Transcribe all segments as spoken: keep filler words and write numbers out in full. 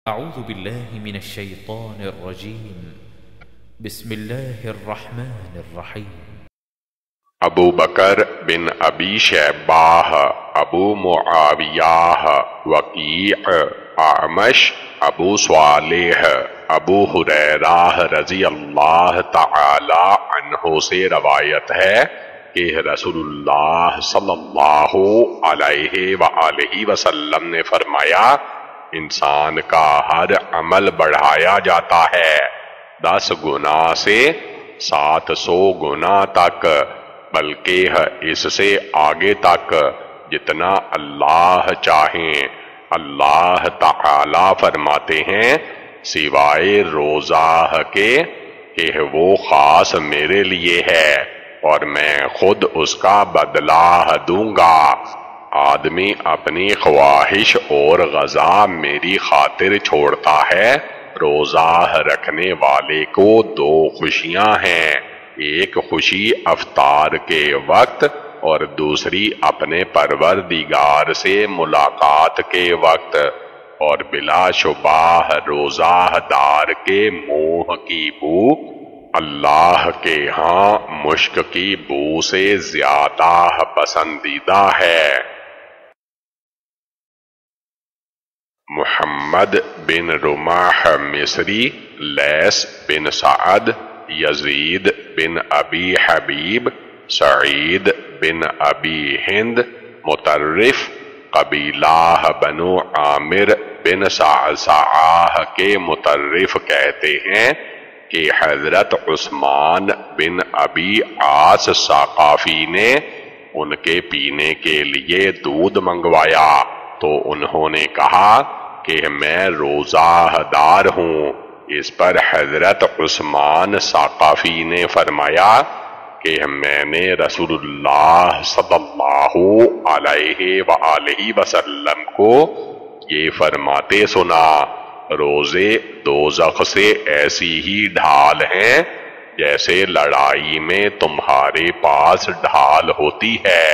أعوذ بالله من الشيطان الرجيم بسم الله الرحمن الرحيم ابو بکر بن ابی شیبہ، ابو معاویہ، وکیع، اعمش، ابو صالح، ابو ہریرہ رضی اللہ تعالی عنہ سے روایت ہے کہ رسول اللہ صلی اللہ علیہ وآلہ وسلم نے فرمایا، انسان کا ہر عمل بڑھایا جاتا ہے دس گنا سے سات سو گنا تک، بلکہ اس سے آگے تک جتنا اللہ چاہیں۔ اللہ تعالی فرماتے ہیں سوائے روزہ کے کہ وہ خاص میرے لیے ہے اور میں خود اس کا بدلہ دوں گا۔ آدمی اپنی خواہش اور غذا میری خاطر چھوڑتا ہے۔ روزہ رکھنے والے کو دو خوشیاں ہیں، ایک خوشی افطار کے وقت اور دوسری اپنے پروردگار سے ملاقات کے وقت، اور بلا شبہ روزہ دار کے منہ کی بو اللہ کے ہاں مشک کی بو سے زیادہ پسندیدہ ہے۔ محمد بن رماح مصری، لیث بن سعد، یزید بن ابی حبیب، سعید بن ابی ہند، مطرف قبیلہ بنو عامر بن صعصعہ کے مطرف کہتے ہیں کہ حضرت عثمان بن ابی عاص ثقافی نے ان کے پینے کے لیے دودھ منگوایا تو انہوں نے کہا کہ میں روزہ دار ہوں۔ اس پر حضرت عثمان ثقافی نے فرمایا کہ میں نے رسول اللہ صلی اللہ علیہ وآلہ وسلم کو یہ فرماتے سنا، روزے دوزخ سے ایسی ہی ڈھال ہیں جیسے لڑائی میں تمہارے پاس ڈھال ہوتی ہے۔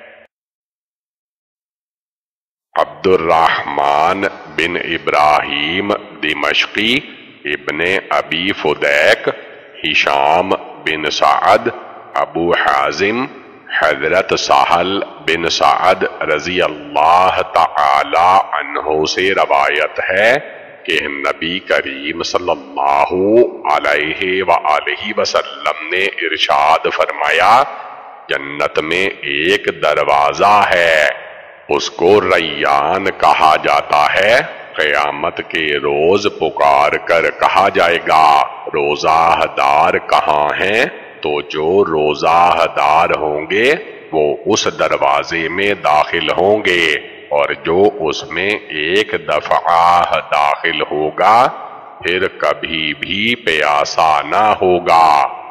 عبد الرحمن بن ابراہیم دمشقی، ابن ابی فدیک، ہشام بن سعد، ابو حازم، حضرت سہل بن سعد رضی اللہ تعالی عنہ سے روایت ہے کہ نبی کریم صلی اللہ علیہ وآلہ وسلم نے ارشاد فرمایا، جنت میں ایک دروازہ ہے، اس کو ریان کہا جاتا ہے۔ قیامت کے روز پکار کر کہا جائے گا، روزہ دار کہاں ہیں؟ تو جو روزہ دار ہوں گے وہ اس دروازے میں داخل ہوں گے، اور جو اس میں ایک دفعہ داخل ہوگا پھر کبھی بھی پیاسا نہ ہوگا۔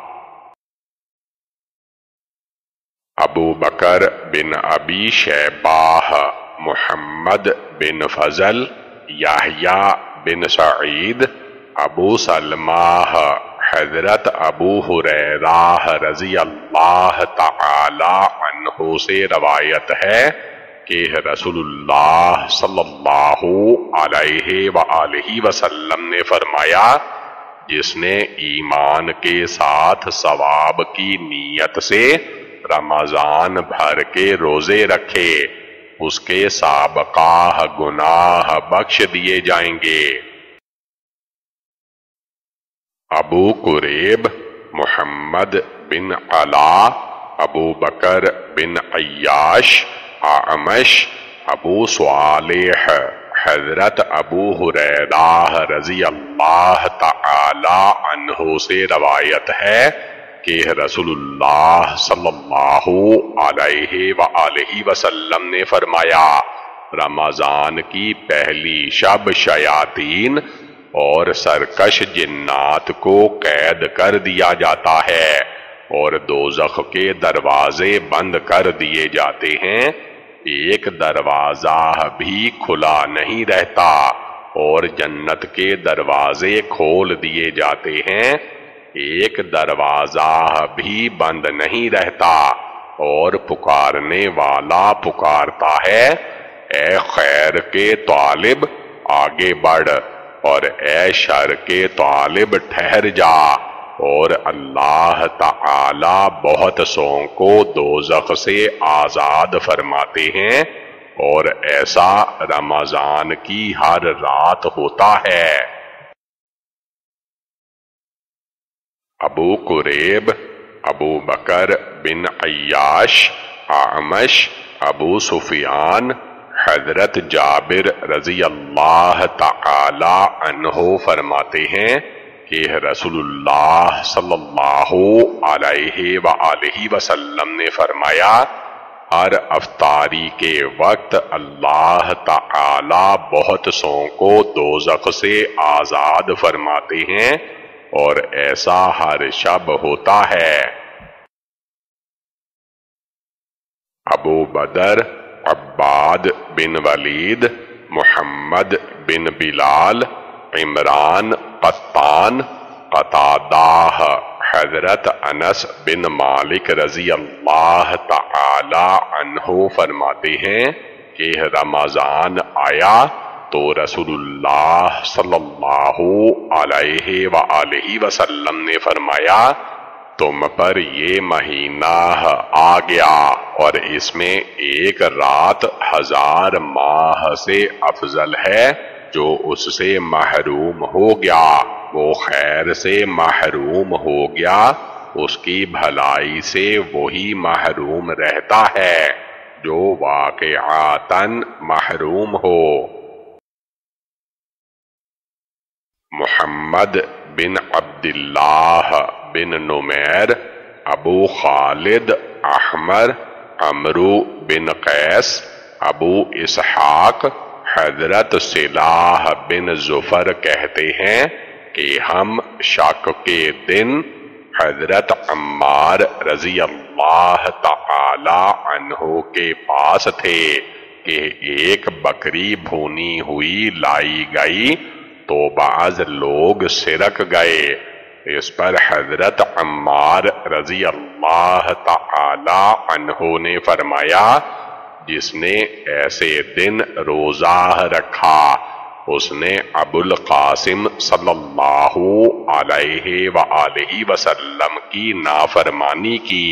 ابو بکر بن ابی شیبہ، محمد بن فضل، یحییٰ بن سعید، ابو سلمہ، حضرت ابو ہریرہ رضی اللہ تعالی عنہ سے روایت ہے کہ رسول اللہ صلی اللہ علیہ وآلہ وسلم نے فرمایا، جس نے ایمان کے ساتھ ثواب کی نیت سے رمضان بھر کے روزے رکھے، اس کے سابقہ گناہ بخش دیے جائیں گے۔ ابو قریب، محمد بن علا، ابو بکر بن عیاش، اعمش، ابو صالح، حضرت ابو ہریرہ رضی اللہ تعالی عنہ سے روایت ہے کہ رسول اللہ صلی اللہ علیہ وآلہ وسلم نے فرمایا، رمضان کی پہلی شب شیاطین اور سرکش جنات کو قید کر دیا جاتا ہے اور دوزخ کے دروازے بند کر دیے جاتے ہیں، ایک دروازہ بھی کھلا نہیں رہتا، اور جنت کے دروازے کھول دیے جاتے ہیں، ایک دروازہ بھی بند نہیں رہتا، اور پکارنے والا پکارتا ہے، اے خیر کے طالب آگے بڑھ، اور اے شر کے طالب ٹھہر جا، اور اللہ تعالی بہت سو کو دوزخ سے آزاد فرماتے ہیں، اور ایسا رمضان کی ہر رات ہوتا ہے۔ ابو قریب ابو بکر بن عیاش اعمش ابو سفیان حضرت جابر رضی اللہ تعالی عنہ فرماتے ہیں کہ رسول اللہ صلی اللہ علیہ وآلہ وسلم نے فرمایا، ہر افطاری کے وقت اللہ تعالی بہت سو کو دوزخ سے آزاد فرماتے ہیں، اور ایسا ہر شب ہوتا ہے۔ ابو بدر عباد بن ولید محمد بن بلال عمران قطان قتادہ حضرت انس بن مالک رضی اللہ تعالی عنہ فرماتے ہیں کہ رمضان آیا تو رسول اللہ صلی اللہ علیہ وآلہ وسلم نے فرمایا، تم پر یہ مہینہ آ گیا اور اس میں ایک رات ہزار ماہ سے افضل ہے، جو اس سے محروم ہو گیا وہ خیر سے محروم ہو گیا، اس کی بھلائی سے وہی محروم رہتا ہے جو واقعاتاً محروم ہو۔ محمد بن عبداللہ بن نمیر ابو خالد احمر عمرو بن قیس ابو اسحاق حضرت صلاح بن زفر کہتے ہیں کہ ہم شک کے دن حضرت عمار رضی اللہ تعالی عنہ کے پاس تھے کہ ایک بکری بھونی ہوئی لائی گئی تو بعض لوگ سرک گئے۔ اس پر حضرت عمار رضی اللہ تعالی عنہ نے فرمایا، جس نے ایسے دن روزہ رکھا اس نے ابو القاسم صلی اللہ علیہ وآلہ وسلم کی نافرمانی کی۔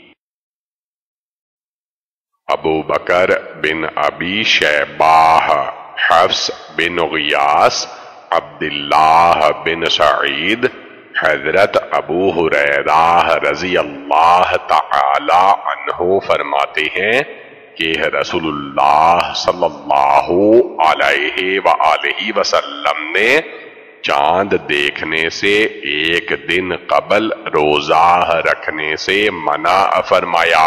ابو بکر بن ابی شیبہ حفص بن غیاس عبداللہ بن سعید حضرت ابو ہریرہ رضی اللہ تعالی عنہ فرماتے ہیں کہ رسول اللہ صلی اللہ علیہ وآلہ وسلم نے چاند دیکھنے سے ایک دن قبل روزہ رکھنے سے منع فرمایا۔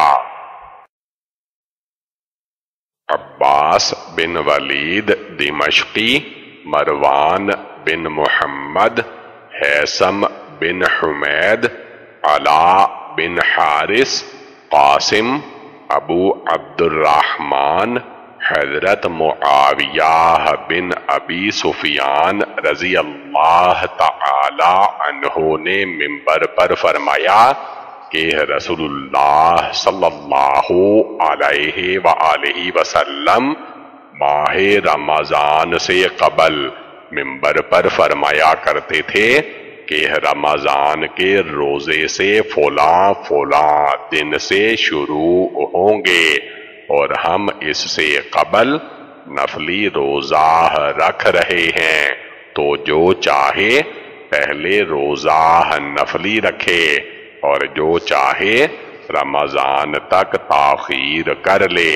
عباس بن ولید دمشقی، مروان بن محمد، حیثم بن حمید، علاء بن حارث، قاسم ابو عبد الرحمن حضرت معاویہ بن ابی سفیان رضی اللہ تعالی عنہ نے منبر پر فرمایا کہ رسول اللہ صلی اللہ علیہ وآلہ وسلم ماہ رمضان سے قبل منبر پر فرمایا کرتے تھے کہ رمضان کے روزے سے فلاں فلاں دن سے شروع ہوں گے، اور ہم اس سے قبل نفلی روزہ رکھ رہے ہیں، تو جو چاہے پہلے روزہ نفلی رکھے اور جو چاہے رمضان تک تاخیر کر لے۔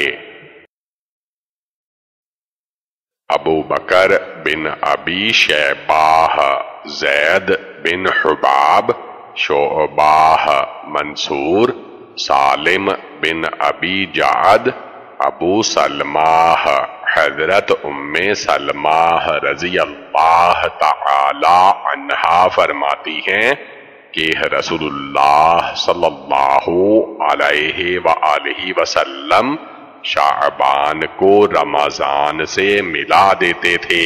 ابو بکر بن ابی شیبہ زید بن حباب شعبہ منصور سالم بن ابی جعد ابو سلمہ حضرت ام سلمہ رضی اللہ تعالی عنہا فرماتی ہیں کہ رسول اللہ صلی اللہ علیہ وآلہ وسلم شعبان کو رمضان سے ملا دیتے تھے۔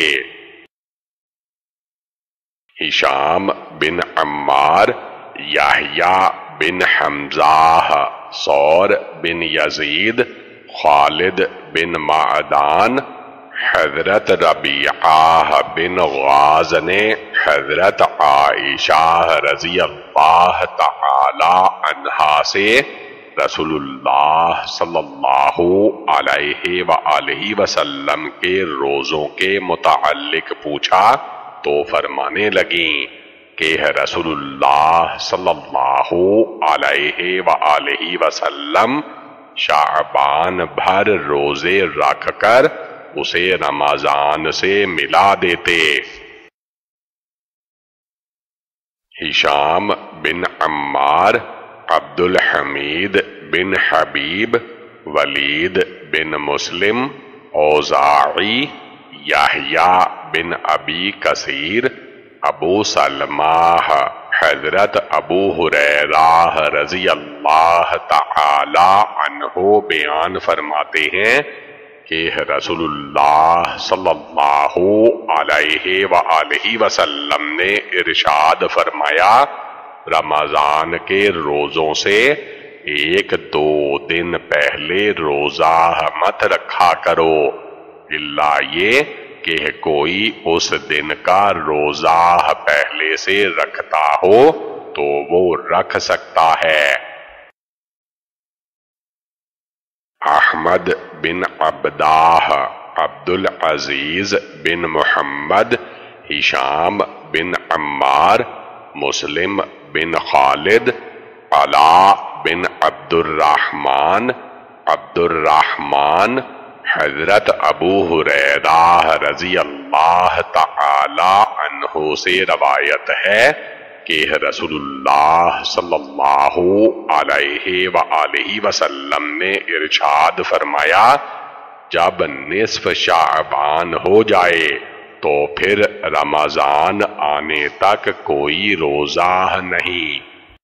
ہشام بن عمار، یحییٰ بن حمزہ، ثور بن یزید، خالد بن معدان، حضرت ربیعہ بن غاز نے حضرت عائشہ رضی اللہ تعالی عنہا سے رسول اللہ صلی اللہ علیہ وآلہ وسلم کے روزوں کے متعلق پوچھا تو فرمانے لگیں کہ رسول اللہ صلی اللہ علیہ وآلہ وسلم شعبان بھر روزے رکھ کر اسے رمضان سے ملا دیتے۔ ہشام بن عمار، عبد الحمید بن حبیب، ولید بن مسلم، اوزاعی، یحییٰ بن ابی کثیر، ابو سلمہ، حضرت ابو ہریرہ رضی اللہ تعالی عنہ بیان فرماتے ہیں کہ رسول اللہ صلی اللہ علیہ وآلہ وسلم نے ارشاد فرمایا، رمضان کے روزوں سے ایک دو دن پہلے روزہ مت رکھا کرو، الا یہ کہ کوئی اس دن کا روزہ پہلے سے رکھتا ہو تو وہ رکھ سکتا ہے۔ احمد بن عبدہ، عبد العزیز بن محمد، ہشام بن عمار، مسلم بن خالد، علاء بن عبد الرحمن، عبد الرحمن، حضرت ابو ہریرہ رضی اللہ تعالی عنہ سے روایت ہے کہ رسول اللہ صلی اللہ علیہ وآلہ وسلم نے ارشاد فرمایا، جب نصف شعبان ہو جائے تو پھر رمضان آنے تک کوئی روزہ نہیں۔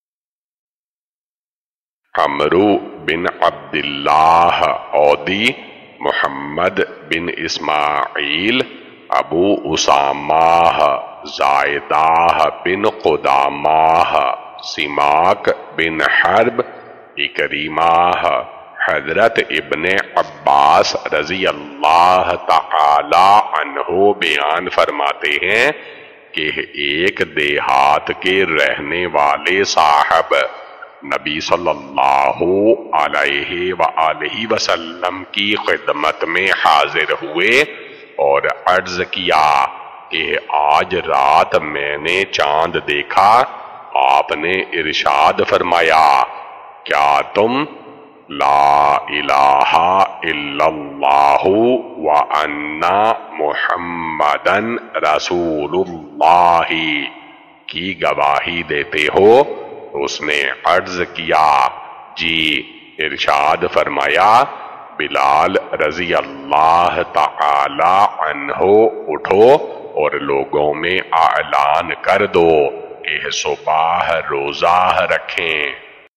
عمرو بن عبداللہ اودی، محمد بن اسماعیل، ابو اسامہ، زائدہ بن قدامہ، سماک بن حرب، اکریمہ، حضرت ابن عباس رضی اللہ تعالی عنہ بیان فرماتے ہیں کہ ایک دیہات کے رہنے والے صاحب نبی صلی اللہ علیہ وآلہ وسلم کی خدمت میں حاضر ہوئے اور عرض کیا کہ آج رات میں نے چاند دیکھا۔ آپ نے ارشاد فرمایا، کیا تم لا الہ الا اللہ وان محمدن رسول اللہ کی گواہی دیتے ہو؟ اس نے عرض کیا، جی۔ ارشاد فرمایا، بلال رضی اللہ تعالی عنہ اٹھو اور لوگوں میں اعلان کر دو کہ صبح روزہ رکھیں۔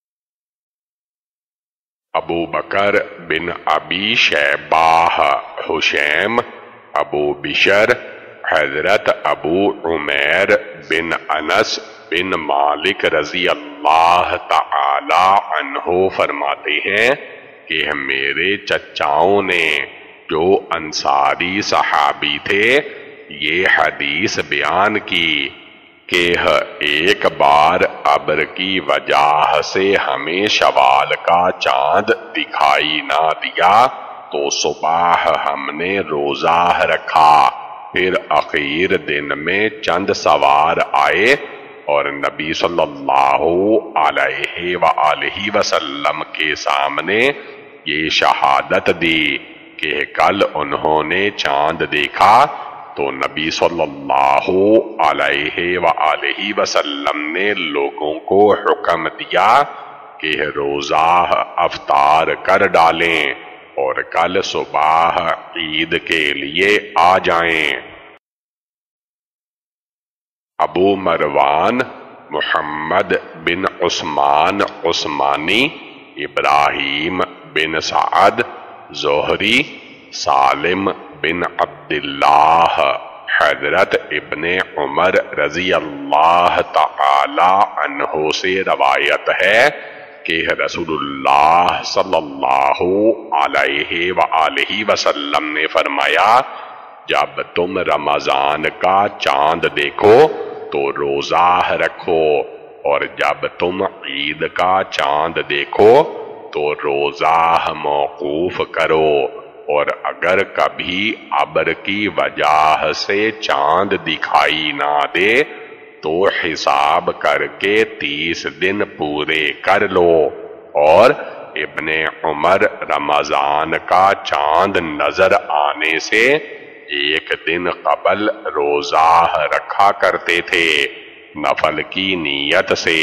ابو بکر بن ابی شیبہ، حشیم، ابو بشر، حضرت ابو عمیر بن انس بن مالک رضی اللہ تعالی عنہ فرماتے ہیں کہ میرے چچاؤں نے جو انصاری صحابی تھے یہ حدیث بیان کی کہ ایک بار ابر کی وجہ سے ہمیں شوال کا چاند دکھائی نہ دیا تو صبح ہم نے روزہ رکھا، پھر اخیر دن میں چند سوار آئے اور نبی صلی اللہ علیہ وآلہ وسلم کے سامنے یہ شہادت دی کہ کل انہوں نے چاند دیکھا، تو نبی صلی اللہ علیہ وآلہ وسلم نے لوگوں کو حکم دیا کہ روزہ افطار کر ڈالیں اور کل صبح عید کے لیے آ جائیں۔ ابو مروان، محمد بن عثمان عثمانی، ابراہیم بن سعد، زہری، سالم بن عبداللہ، حضرت ابن عمر رضی اللہ تعالی عنہ سے روایت ہے کہ رسول اللہ صلی اللہ علیہ وآلہ وسلم نے فرمایا، جب تم رمضان کا چاند دیکھو تو روزہ رکھو، اور جب تم عید کا چاند دیکھو تو روزہ موقوف کرو، اور اگر کبھی ابر کی وجہ سے چاند دکھائی نہ دے تو حساب کر کے تیس دن پورے کر لو، اور ابن عمر رمضان کا چاند نظر آنے سے ایک دن قبل روزہ رکھا کرتے تھے نفل کی نیت سے۔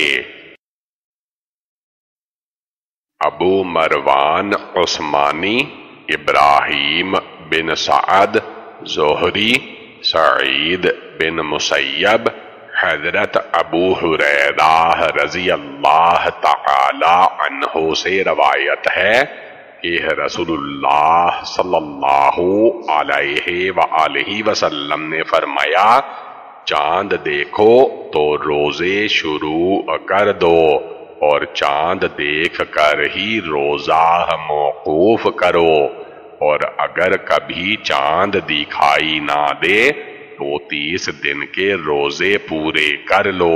ابو مروان عثمانی، ابراہیم بن سعد زہری، سعید بن مسیب، حضرت ابو ہریرہ رضی اللہ تعالی عنہ سے روایت ہے کہ رسول اللہ صلی اللہ علیہ وآلہ وسلم نے فرمایا، چاند دیکھو تو روزے شروع کر دو، اور چاند دیکھ کر ہی روزہ موقوف کرو، اور اگر کبھی چاند دکھائی نہ دے تو تیس دن کے روزے پورے کر لو۔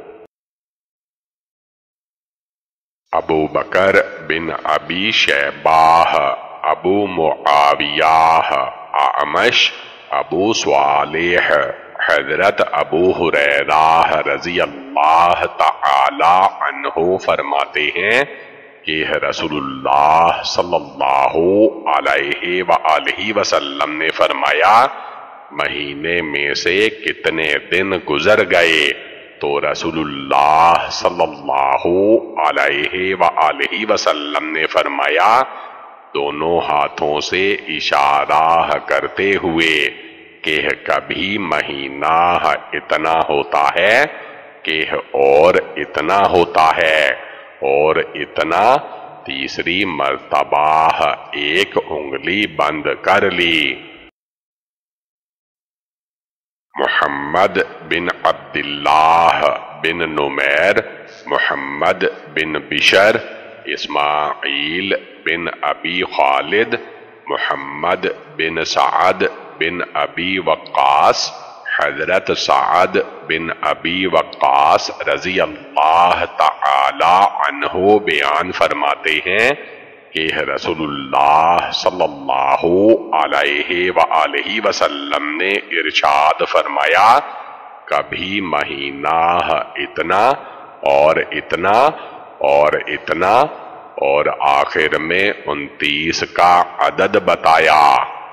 ابو بکر بن ابی شیبہ، ابو معاویہ، اعمش، ابو صالح، حضرت ابو ہریرہ رضی اللہ تعالی عنہ فرماتے ہیں کہ رسول اللہ صلی اللہ علیہ وآلہ وسلم نے فرمایا، مہینے میں سے کتنے دن گزر گئے؟ تو رسول اللہ صلی اللہ علیہ وآلہ وسلم نے فرمایا، دونوں ہاتھوں سے اشارہ کرتے ہوئے کہ کبھی مہینہ اتنا ہوتا ہے کہ اور اتنا ہوتا ہے، اور اتنا تیسری مرتبہ ایک انگلی بند کر لی۔ محمد بن عبداللہ بن نمیر، محمد بن بشر، اسماعیل بن ابی خالد، محمد بن سعد بن ابی وقاص، حضرت سعد بن ابی وقاص رضی اللہ تعالی عنہ بیان فرماتے ہیں کہ رسول اللہ صلی اللہ علیہ وآلہ وسلم نے ارشاد فرمایا، کبھی مہینہ اتنا اور اتنا اور اتنا، اور آخر میں انتیس کا عدد بتایا۔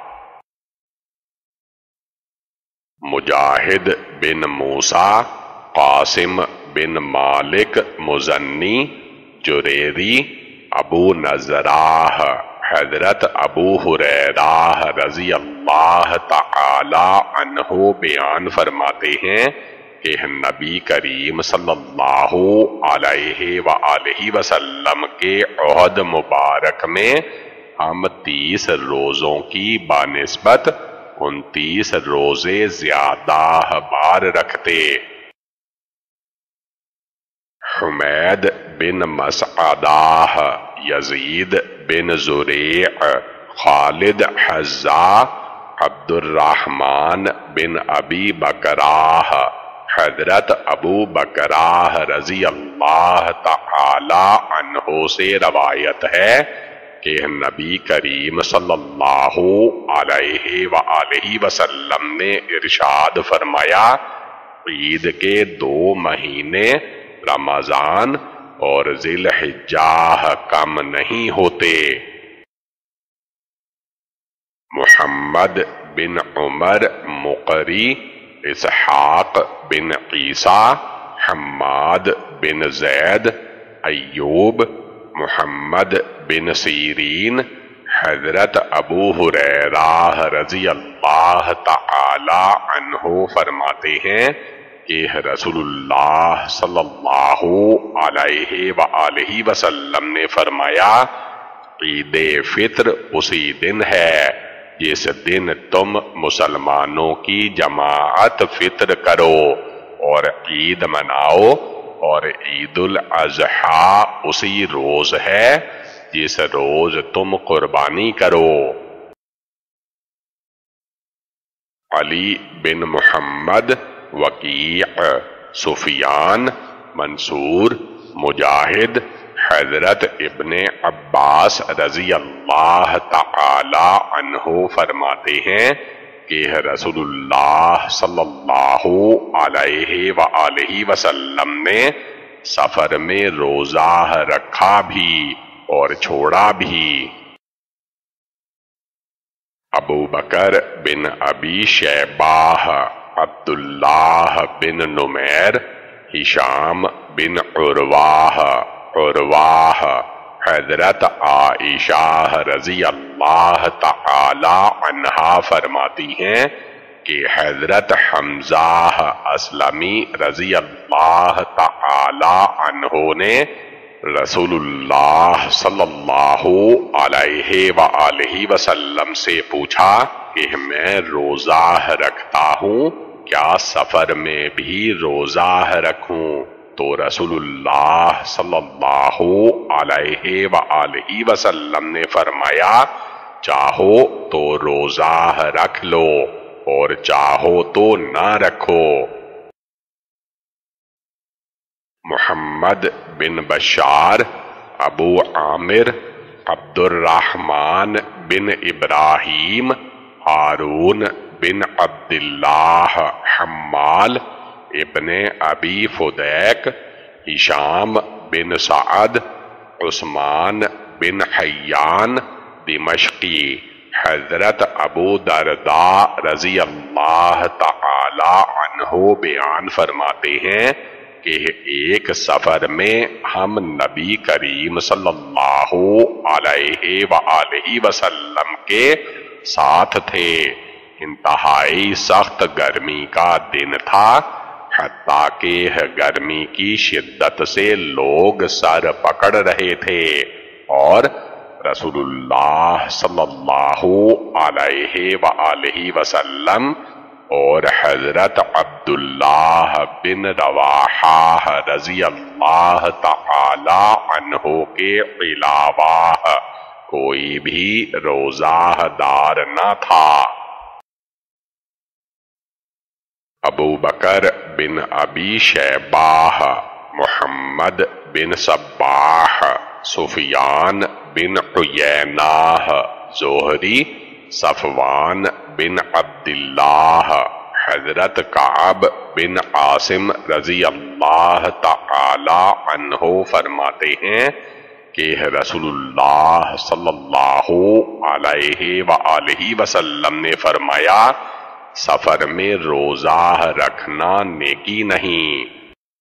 مجاہد بن موسیٰ، قاسم بن مالک مزنی، جریری، ابو نضرہ، حضرت ابو ہریرہ رضی اللہ تعالی عنہ بیان فرماتے ہیں کہ نبی کریم صلی اللہ علیہ وآلہ وسلم کے عہد مبارک میں ہم تیس روزوں کی بنسبت انتیس روزے زیادہ بار رکھتے۔ حمید بن مسعدہ، یزید بن زریع، خالد حذا، عبد الرحمن بن ابی بکراہ، حضرت ابو بکراہ رضی اللہ تعالی عنہ سے روایت ہے کہ نبی کریم صلی اللہ علیہ وآلہ وسلم نے ارشاد فرمایا، عید کے دو مہینے رمضان اور ذی الحجہ کم نہیں ہوتے۔ محمد بن عمر مقری، اسحاق بن عیسیٰ، حماد بن زید، ایوب، محمد بن سیرین، حضرت ابو ہریرہ رضی اللہ تعالی عنہ فرماتے ہیں کہ رسول اللہ صلی اللہ علیہ وآلہ وسلم نے فرمایا، عید فطر اسی دن ہے جس دن تم مسلمانوں کی جماعت فطر کرو اور عید مناؤ، اور عید الاضحیٰ اسی روز ہے جس روز تم قربانی کرو۔ علی بن محمد، وکیع، سفیان، منصور، مجاہد، حضرت ابن عباس رضی اللہ تعالی عنہ فرماتے ہیں کہ رسول اللہ صلی اللہ علیہ وآلہ وسلم نے سفر میں روزہ رکھا بھی اور چھوڑا بھی۔ ابو بکر بن ابی شیبہ، عبداللہ بن نمیر، ہشام بن عروہ، عروہ، حضرت عائشہ رضی اللہ تعالی عنہا فرماتی ہیں کہ حضرت حمزہ اسلمی رضی اللہ تعالی عنہ نے رسول اللہ صلی اللہ علیہ وآلہ وسلم سے پوچھا کہ میں روزہ رکھتا ہوں، کیا سفر میں بھی روزہ رکھوں؟ تو رسول اللہ صلی اللہ علیہ وآلہ وسلم نے فرمایا چاہو تو روزہ رکھ لو اور چاہو تو نہ رکھو۔ محمد بن بشار، ابو عامر، عبد الرحمن بن ابراہیم، ہارون بن عبداللہ حمال، ابن ابی فدیک، ہشام بن سعد، عثمان بن حیان دمشقی، حضرت ابو درداء رضی اللہ تعالی عنہ بیان فرماتے ہیں کہ ایک سفر میں ہم نبی کریم صلی اللہ علیہ وآلہ وسلم کے ساتھ تھے۔ انتہائی سخت گرمی کا دن تھا، حتیٰ کہ گرمی کی شدت سے لوگ سر پکڑ رہے تھے، اور رسول اللہ صلی اللہ علیہ وآلہ وسلم اور حضرت عبداللہ بن رواحہ رضی اللہ تعالی عنہ کے علاوہ کوئی بھی روزہ دار نہ تھا۔ ابو بکر بن ابی شیبہ، محمد بن صباح، سفیان بن عیینہ، زہری، صفوان بن عبداللہ، حضرت کعب بن عاصم رضی اللہ تعالی عنہ فرماتے ہیں کہ رسول اللہ صلی اللہ علیہ وآلہ وسلم نے فرمایا سفر میں روزہ رکھنا نیکی نہیں۔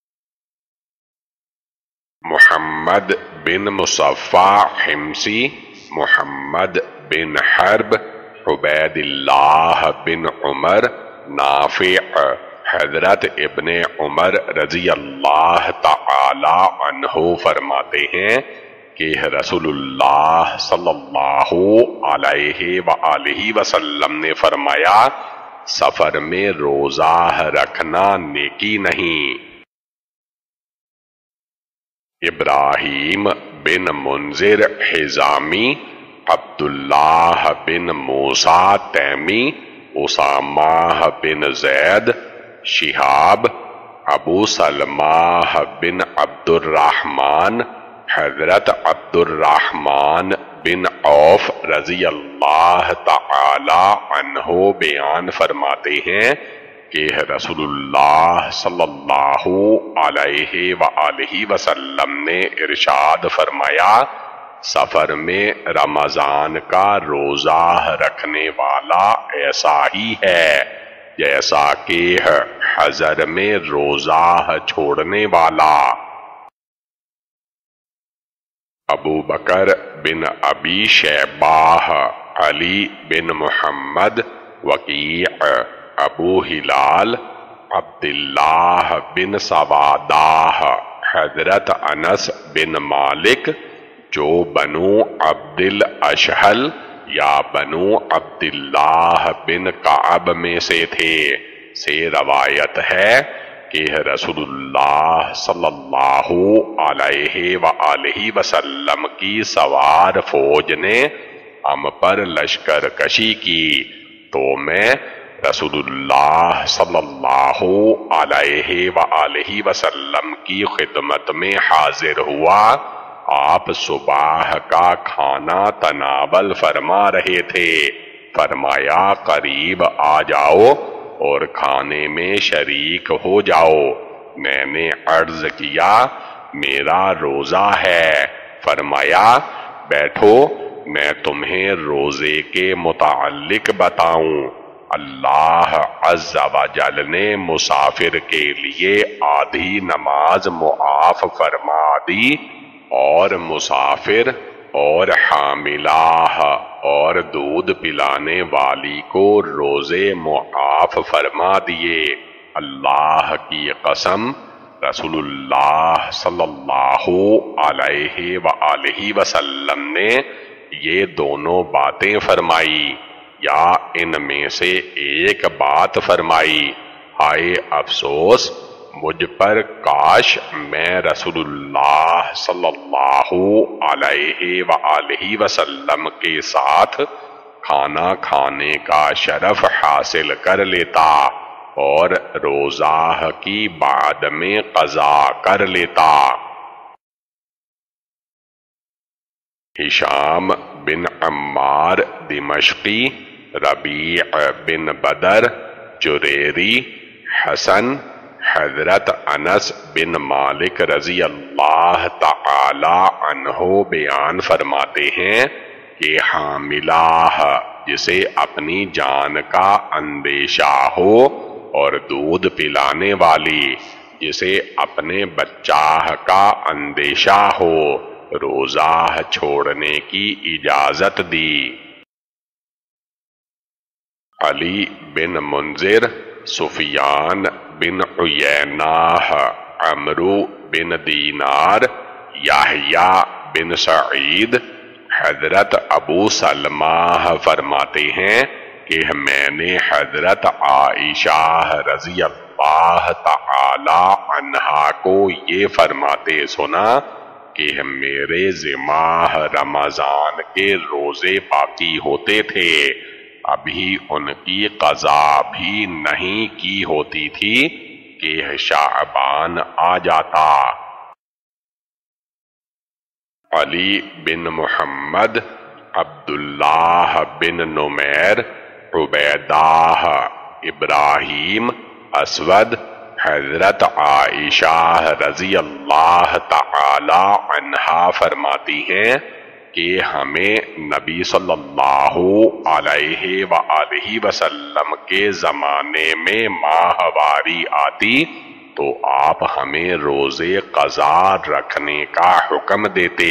محمد بن مصفع حمصی، محمد بن حرب، عبید اللہ بن عمر، نافع، حضرت ابن عمر رضی اللہ تعالی عنہ فرماتے ہیں کہ رسول اللہ صلی اللہ علیہ وآلہ وسلم نے فرمایا سفر میں روزہ رکھنا نیکی نہیں۔ ابراہیم بن منذر حزامی، عبداللہ بن موسیٰ تیمی، اسامہ بن زید، شہاب، ابو سلمہ بن عبد الرحمن، حضرت عبد الرحمن بن عوف رضی اللہ تعالی عنہ بیان فرماتے ہیں کہ رسول اللہ صلی اللہ علیہ وآلہ وسلم نے ارشاد فرمایا سفر میں رمضان کا روزہ رکھنے والا ایسا ہی ہے جیسا کہ حضر میں روزہ چھوڑنے والا۔ ابو بکر بن ابی شیبہ، علی بن محمد، وکیع، ابو ہلال، عبداللہ بن سوادہ، حضرت انس بن مالک جو بنو عبد الاشہل یا بنو عبداللہ بن کعب میں سے تھے سے روایت ہے کہ رسول اللہ صلی اللہ علیہ وآلہ وسلم کی سوار فوج نے ہم پر لشکر کشی کی تو میں رسول اللہ صلی اللہ علیہ وآلہ وسلم کی خدمت میں حاضر ہوا۔ آپ صبح کا کھانا تناول فرما رہے تھے۔ فرمایا قریب آ جاؤ اور کھانے میں شریک ہو جاؤ۔ میں نے عرض کیا میرا روزہ ہے۔ فرمایا بیٹھو میں تمہیں روزے کے متعلق بتاؤں۔ اللہ عز و جل نے مسافر کے لیے آدھی نماز معاف فرما دی، اور مسافر اور حاملہ اور دودھ پلانے والی کو روزے معاف فرما دیے۔ اللہ کی قسم رسول اللہ صلی اللہ علیہ وآلہ وسلم نے یہ دونوں باتیں فرمائی یا ان میں سے ایک بات فرمائی۔ ہائے افسوس مجھ پر، کاش میں رسول اللہ صلی اللہ علیہ وآلہ وسلم کے ساتھ کھانا کھانے کا شرف حاصل کر لیتا اور روزہ کی بعد میں قضا کر لیتا۔ ہشام بن عمار دمشقی، ربیع بن بدر جریری، حسن، حضرت انس بن مالک رضی اللہ تعالی عنہ بیان فرماتے ہیں کہ حاملہ جسے اپنی جان کا اندیشہ ہو اور دودھ پلانے والی جسے اپنے بچہ کا اندیشہ ہو روزہ چھوڑنے کی اجازت دی۔ علی بن منذر، سفیان بن عیینہ، عمرو بن دینار، یحییٰ بن سعید، حضرت ابو سلمہ فرماتے ہیں کہ میں نے حضرت عائشہ رضی اللہ تعالی عنہا کو یہ فرماتے سنا کہ میرے ذمہ رمضان کے روزے باقی ہوتے تھے، ابھی ان کی قضا بھی نہیں کی ہوتی تھی کہ شعبان آ جاتا۔ علی بن محمد، عبداللہ بن نمیر، عبیدہ، ابراہیم، اسود، حضرت عائشہ رضی اللہ تعالی عنہا فرماتی ہیں کہ ہمیں نبی صلی اللہ علیہ وآلہ وسلم کے زمانے میں ماہواری آتی تو آپ ہمیں روزے قضا رکھنے کا حکم دیتے۔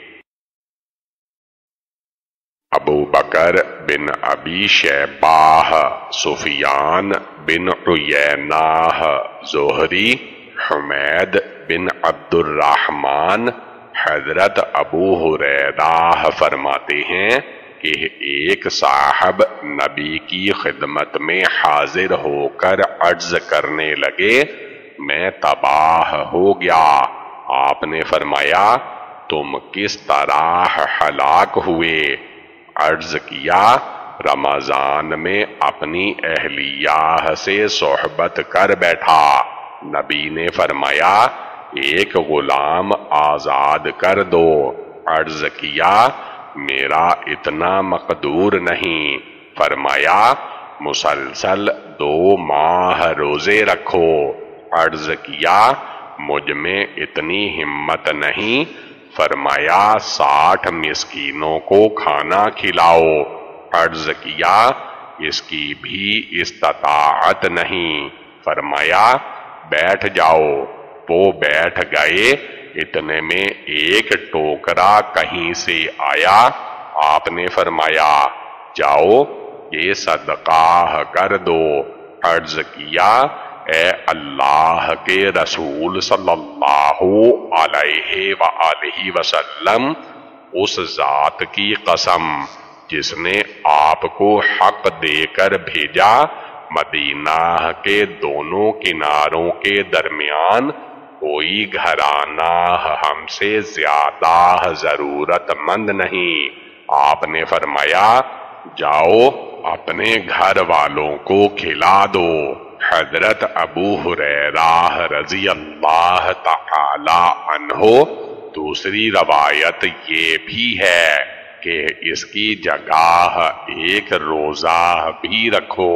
ابو بکر بن ابی شیبہ، سفیان بن عیینہ، زہری، حمید بن عبد الرحمن، حضرت ابو ہریرہ فرماتے ہیں کہ ایک صاحب نبی کی خدمت میں حاضر ہو کر عرض کرنے لگے میں تباہ ہو گیا۔ آپ نے فرمایا تم کس طرح ہلاک ہوئے؟ عرض کیا رمضان میں اپنی اہلیہ سے صحبت کر بیٹھا۔ نبی نے فرمایا ایک غلام آزاد کر دو۔ عرض کیا میرا اتنا مقدور نہیں۔ فرمایا مسلسل دو ماہ روزے رکھو۔ عرض کیا مجھ میں اتنی ہمت نہیں۔ فرمایا ساٹھ مسکینوں کو کھانا کھلاؤ۔ عرض کیا اس کی بھی استطاعت نہیں۔ فرمایا بیٹھ جاؤ۔ وہ بیٹھ گئے۔ اتنے میں ایک ٹوکرا کہیں سے آیا۔ آپ نے فرمایا جاؤ یہ صدقہ کر دو۔ عرض کیا اے اللہ کے رسول صلی اللہ علیہ وآلہ وسلم، اس ذات کی قسم جس نے آپ کو حق دے کر بھیجا، مدینہ کے دونوں کناروں کے درمیان کوئی گھرانہ ہم سے زیادہ ضرورت مند نہیں۔ آپ نے فرمایا جاؤ اپنے گھر والوں کو کھلا دو۔ حضرت ابو ہریرہ رضی اللہ تعالی عنہ دوسری روایت یہ بھی ہے کہ اس کی جگہ ایک روزہ بھی رکھو۔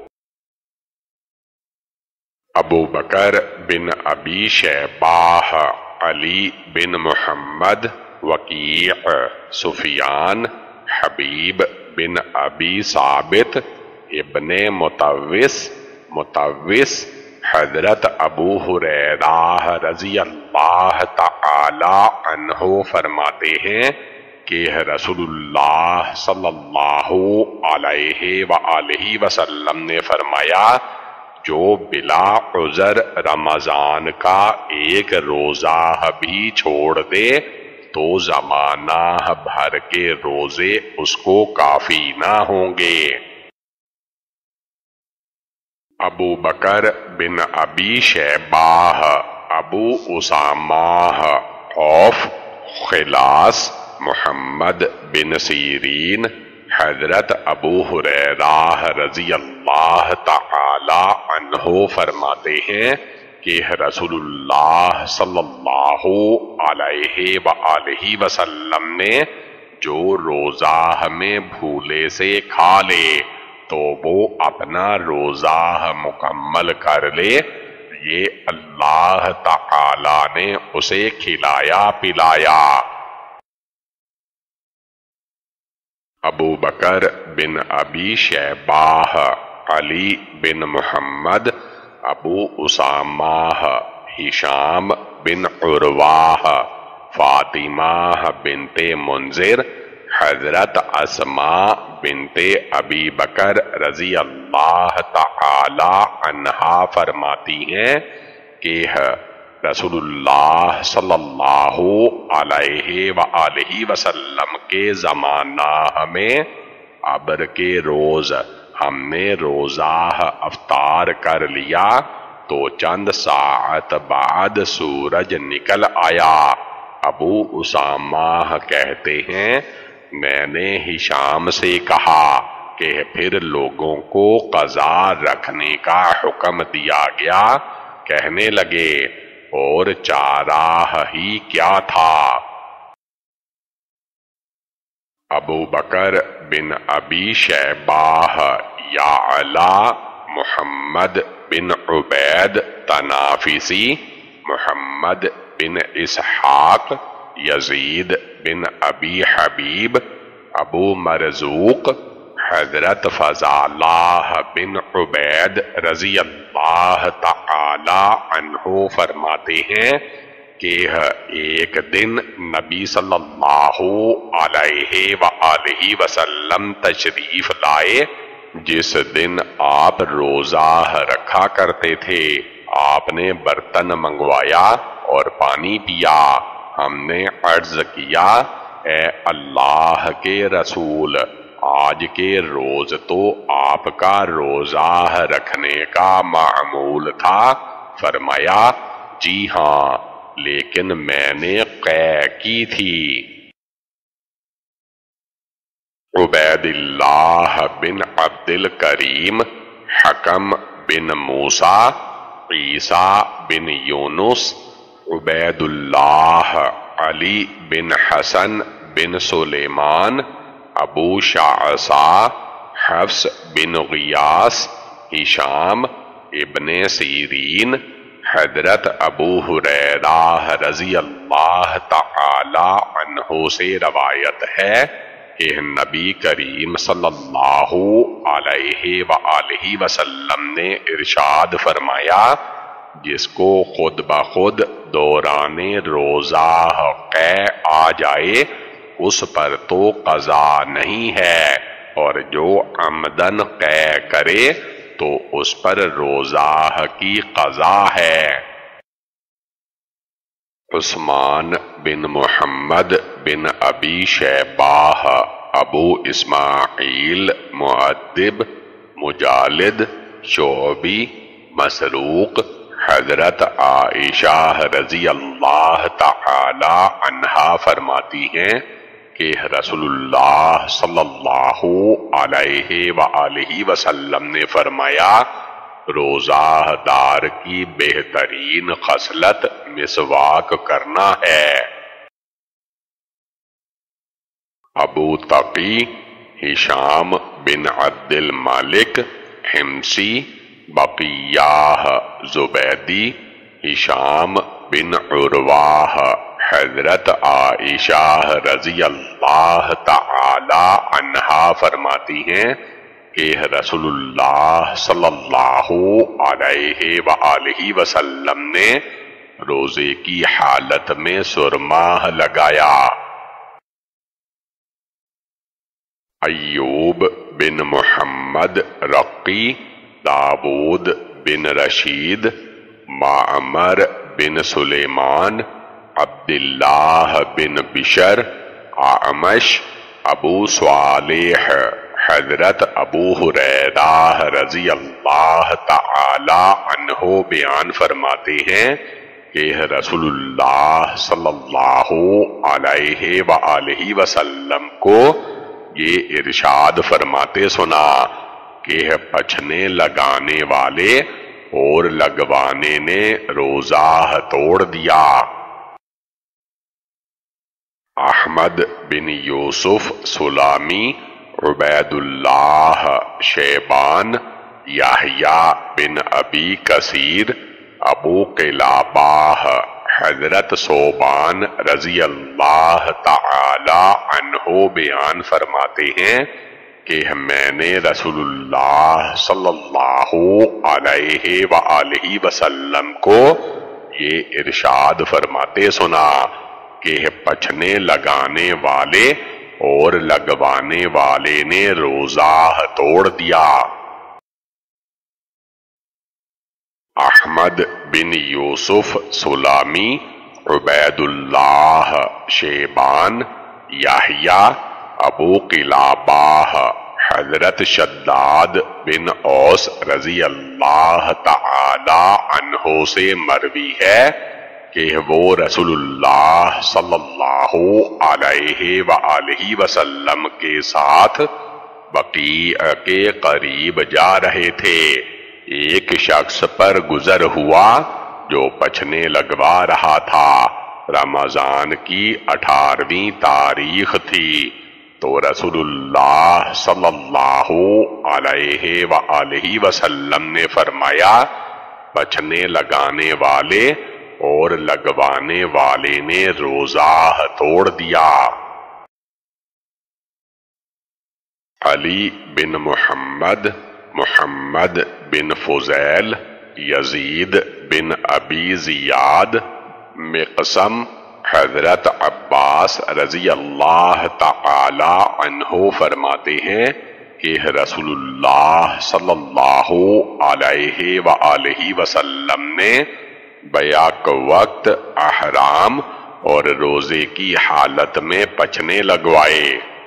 ابو بکر بن ابی شیبہ، علی بن محمد، وکیع، سفیان، حبیب بن ابی ثابت، ابن مطوس مطوس حضرت ابو ہریرہ رضی اللہ تعالی عنہ فرماتے ہیں کہ رسول اللہ صلی اللہ علیہ وآلہ وسلم نے فرمایا، جو بلا عذر رمضان کا ایک روزہ بھی چھوڑ دے تو زمانہ بھر کے روزے اس کو کافی نہ ہوں گے۔ ابو بکر بن ابی شیبہ، ابو اسامہ، خوف، خلاص، محمد بن سیرین، حضرت ابو ہریرہ رضی اللہ تعالی عنہ فرماتے ہیں کہ رسول اللہ صلی اللہ علیہ وآلہ وسلم نے جو روزہ ہمیں بھولے سے کھا لے تو وہ اپنا روزہ مکمل کر لے، یہ اللہ تعالی نے اسے کھلایا پلایا۔ ابو بکر بن ابی شیبہ، علی بن محمد، ابو اسامہ، ہشام بن عروہ، فاطمہ بنت منذر، حضرت اسماء بنت ابی بکر رضی اللہ تعالی عنہا فرماتی ہیں کہ رسول اللہ صلی اللہ علیہ وآلہ وسلم کے زمانہ میں ابر کے روز ہم نے روزہ افطار کر لیا تو چند ساعت بعد سورج نکل آیا۔ ابو اسامہ کہتے ہیں، میں نے ہشام سے کہا کہ پھر لوگوں کو قضا رکھنے کا حکم دیا گیا۔ کہنے لگے، اور چارہ ہی کیا تھا؟ ابو بکر بن ابی شیبہ، یعلا، محمد بن عبید تنافسی، محمد بن اسحاق، یزید بن ابی حبیب، ابو مرزوق، حضرت فضالہ بن عبید رضی اللہ تعالی عنہ فرماتے ہیں کہ ایک دن نبی صلی اللہ علیہ وآلہ وسلم تشریف لائے، جس دن آپ روزہ رکھا کرتے تھے۔ آپ نے برتن منگوایا اور پانی پیا۔ ہم نے عرض کیا، اے اللہ کے رسول، آج کے روز تو آپ کا روزہ رکھنے کا معمول تھا۔ فرمایا، جی ہاں، لیکن میں نے قے کی تھی۔ عبید اللہ بن عبد الکریم، حکم بن موسیٰ، عیسیٰ بن یونس، عبید اللہ، علی بن حسن بن سلیمان، ابو شعثا، حفص بن غیاث، ہشام ابن سیرین، حضرت ابو ہریرہ رضی اللہ تعالی عنہ سے روایت ہے کہ نبی کریم صلی اللہ علیہ وآلہ وسلم نے ارشاد فرمایا، جس کو خود بخود دوران روزہ قے آ جائے اس پر تو قضا نہیں ہے، اور جو عمدن قے کرے تو اس پر روزہ کی قضا ہے۔ عثمان بن محمد بن ابی شیبہ، ابو اسماعیل، مؤدب، مجالد، شعبی، مسروق، حضرت عائشہ رضی اللہ تعالی عنہا فرماتی ہیں کہ رسول اللہ صلی اللہ علیہ وآلہ وسلم نے فرمایا روزہ دار کی بہترین خصلت مسواک کرنا ہے۔ ابو تقی ہشام بن عبد المالک حمصی، بقیہ زبیدی، ہشام بن عرواہ، حضرت عائشہ رضی اللہ تعالی عنہا فرماتی ہیں کہ رسول اللہ صلی اللہ علیہ وآلہ وسلم نے روزے کی حالت میں سرما لگایا۔ ایوب بن محمد رقی، داود بن رشید، معمر بن سلیمان، عبداللہ بن بشر، اعمش، ابو صالح، حضرت ابو ہریرہ رضی اللہ تعالی عنہ بیان فرماتے ہیں کہ رسول اللہ صلی اللہ علیہ وآلہ وسلم کو یہ ارشاد فرماتے سنا کہ پچھنے لگانے والے اور لگوانے نے روزہ توڑ دیا۔ احمد بن یوسف سلامی، عبید اللہ شیبان، یحییٰ بن ابی کثیر، ابو قلابہ، حضرت صوبان رضی اللہ تعالی عنہ بیان فرماتے ہیں کہ میں نے رسول اللہ صلی اللہ علیہ وآلہ وسلم کو یہ ارشاد فرماتے سنا کہ پچھنے لگانے والے اور لگوانے والے نے روزہ توڑ دیا۔ احمد بن یوسف سلامی، عبید اللہ شیبان، یحییٰ، ابو قلابہ، حضرت شداد بن اوس رضی اللہ تعالی عنہ سے مروی ہے کہ وہ رسول اللہ صلی اللہ علیہ وآلہ وسلم کے ساتھ بقیع کے قریب جا رہے تھے۔ ایک شخص پر گزر ہوا جو پچھنے لگوا رہا تھا۔ رمضان کی اٹھارہویں تاریخ تھی تو رسول اللہ صلی اللہ علیہ وآلہ وسلم نے فرمایا پچھنے لگانے والے اور لگوانے والے نے روزہ توڑ دیا۔ علی بن محمد، محمد بن فضیل، یزید بن ابی زیاد، مقسم، حضرت عباس رضی اللہ تعالی عنہ فرماتے ہیں کہ رسول اللہ صلی اللہ علیہ وآلہ وسلم نے بیاک وقت احرام اور روزے کی حالت میں پچھنے لگوائے۔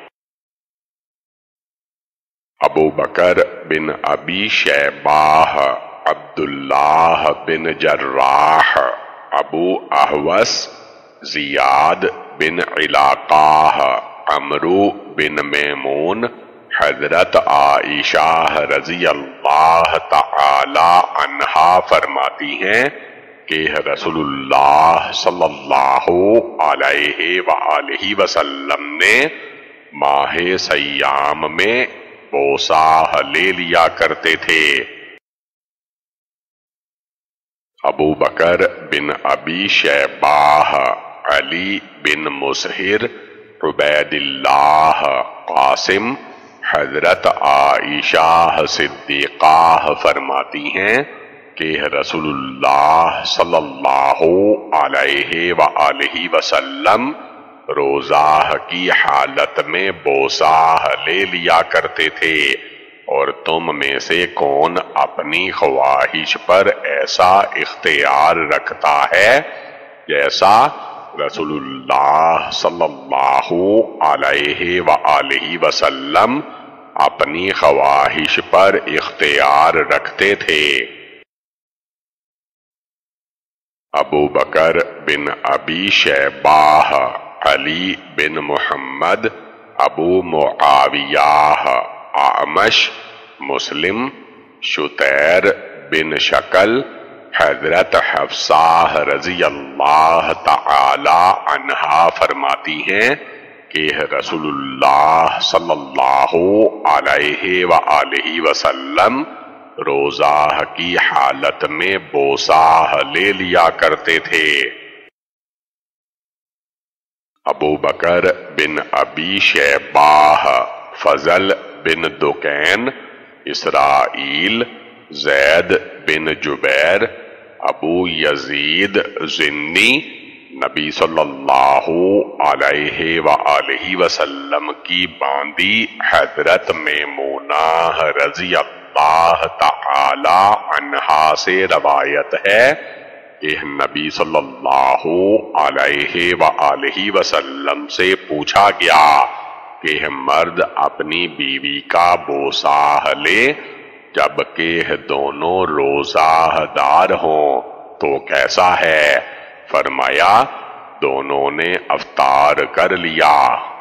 ابو بکر بن ابی شیبہ، عبداللہ بن جراح، ابو احوس، زیاد بن علاقہ، عمرو بن میمون، حضرت عائشہ رضی اللہ تعالی عنہا فرماتی ہیں کہ رسول اللہ صلی اللہ علیہ وآلہ وسلم نے ماہ سیام میں بوسہ لے لیا کرتے تھے۔ ابو بکر بن ابی شیبہ، علی بن مسہر، عبید اللہ، قاسم، حضرت عائشہ صدیقہ فرماتی ہیں کہ رسول اللہ صلی اللہ علیہ وآلہ وسلم روزہ کی حالت میں بوسہ لے لیا کرتے تھے، اور تم میں سے کون اپنی خواہش پر ایسا اختیار رکھتا ہے جیسا رسول اللہ صلی اللہ علیہ وآلہ وسلم اپنی خواہش پر اختیار رکھتے تھے۔ ابو بکر بن ابی شیبہ، علی بن محمد ابو معاویہ اعمش مسلم شتیر بن شکل حضرت حفصہ رضی اللہ تعالی عنہا فرماتی ہیں کہ رسول اللہ صلی اللہ علیہ وآلہ وسلم روزہ کی حالت میں بوسہ لے لیا کرتے تھے۔ ابو بکر بن ابی شیبہ، فضل بن دکین، اسرائیل، زید بن جبیر، ابو یزید زنی نبی صلی اللہ علیہ وآلہ وسلم کی باندی حضرت میمونہ رضی اللہ تعالی عنہا سے روایت ہے کہ نبی صلی اللہ علیہ وآلہ وسلم سے پوچھا گیا کہ مرد اپنی بیوی کا بوسہ لے جبکہ دونوں روزہ دار ہوں تو کیسا ہے؟ فرمایا دونوں نے افطار کر لیا۔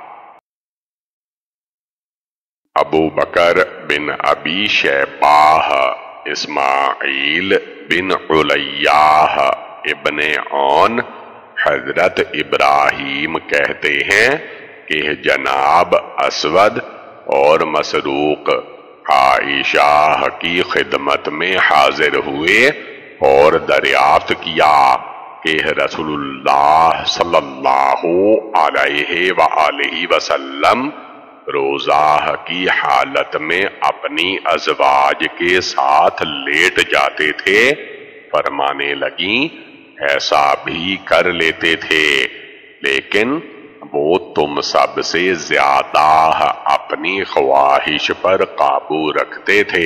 ابو بکر بن ابی شیبہ، اسماعیل بن علیہ ابن عون، حضرت ابراہیم کہتے ہیں کہ جناب اسود اور مسروق عائشہ کی خدمت میں حاضر ہوئے اور دریافت کیا کہ رسول اللہ صلی اللہ علیہ وآلہ وسلم روزہ کی حالت میں اپنی ازواج کے ساتھ لیٹ جاتے تھے۔ فرمانے لگیں ایسا بھی کر لیتے تھے لیکن وہ تم سب سے زیادہ اپنی خواہش پر قابو رکھتے تھے۔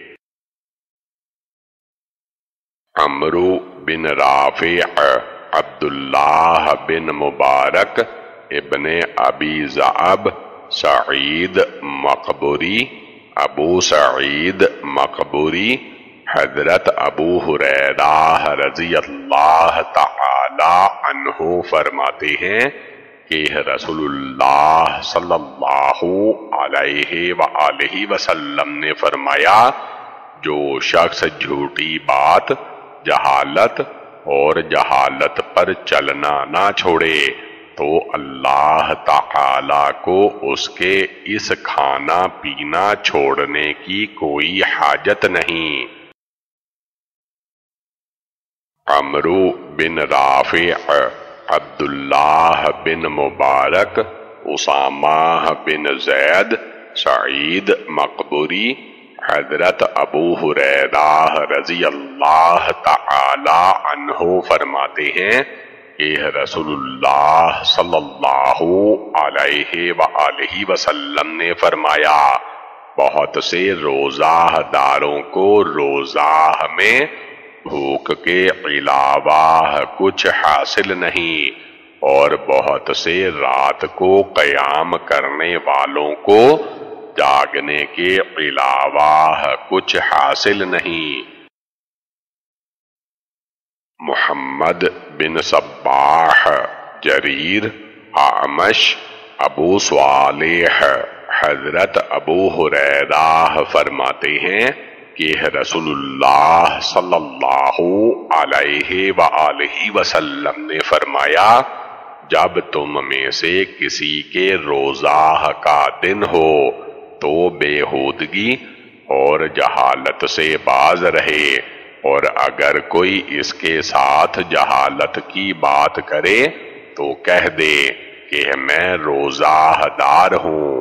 عمرو بن رافع، عبداللہ بن مبارک ابن ابی ذئب، سعید مقبری، ابو سعید مقبری، حضرت ابو ہریرہ رضی اللہ تعالی عنہ فرماتے ہیں کہ رسول اللہ صلی اللہ علیہ وآلہ وسلم نے فرمایا جو شخص جھوٹی بات، جہالت اور جہالت پر چلنا نہ چھوڑے تو اللہ تعالی کو اس کے اس کھانا پینا چھوڑنے کی کوئی حاجت نہیں۔ عمرو بن رافع، عبداللہ بن مبارک، اسامہ بن زید، سعید مقبری، حضرت ابو ہریرہ رضی اللہ تعالی عنہ فرماتے ہیں کہ رسول اللہ صلی اللہ علیہ وآلہ وسلم نے فرمایا بہت سے روزہ داروں کو روزہ میں بھوک کے علاوہ کچھ حاصل نہیں اور بہت سے رات کو قیام کرنے والوں کو جاگنے کے علاوہ کچھ حاصل نہیں۔ محمد بن صباح، جریر، اعمش، ابو صالح، حضرت ابو ہریرہ فرماتے ہیں کہ رسول اللہ صلی اللہ علیہ وآلہ وسلم نے فرمایا جب تم میں سے کسی کے روزہ کا دن ہو تو بے ہودگی اور جہالت سے باز رہے، اور اگر کوئی اس کے ساتھ جہالت کی بات کرے تو کہہ دے کہ میں روزہ دار ہوں۔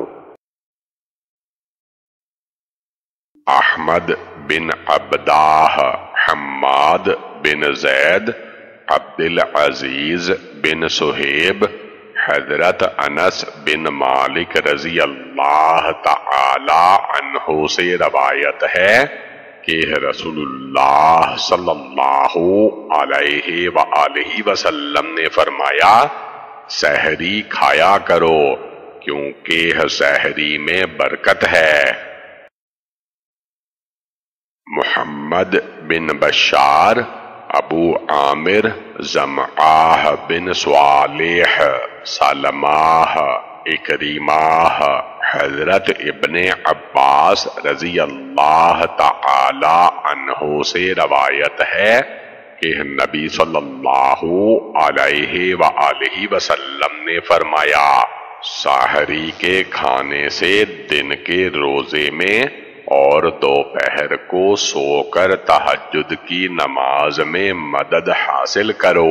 احمد بن عبدہ، حماد بن زید، عبد العزیز بن صہیب، حضرت انس بن مالک رضی اللہ تعالی عنہ سے روایت ہے کہ رسول اللہ صلی اللہ علیہ وآلہ وسلم نے فرمایا سحری کھایا کرو کیونکہ سحری میں برکت ہے۔ محمد بن بشار، ابو عامر زمعہ بن صالح سلمہ اکریمہ حضرت ابن عباس رضی اللہ تعالی عنہ سے روایت ہے کہ نبی صلی اللہ علیہ وآلہ وسلم نے فرمایا، سحری کے کھانے سے دن کے روزے میں اور دوپہر کو سو کر تہجد کی نماز میں مدد حاصل کرو۔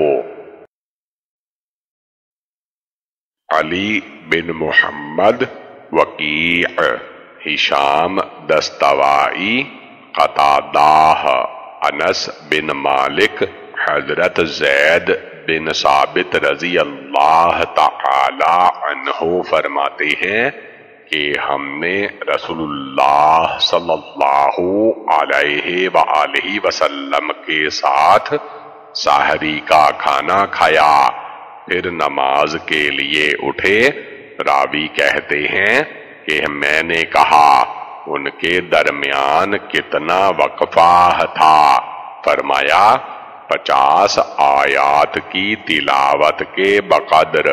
علی بن محمد وکیع، ہشام دستوائی، قتادہ، انس بن مالک، حضرت زید بن ثابت رضی اللہ تعالی عنہ فرماتے ہیں کہ ہم نے رسول اللہ صلی اللہ علیہ وآلہ وسلم کے ساتھ سحری کا کھانا کھایا، پھر نماز کے لیے اٹھے۔ راوی کہتے ہیں کہ میں نے کہا ان کے درمیان کتنا وقفہ تھا؟ فرمایا پچاس آیات کی تلاوت کے بقدر۔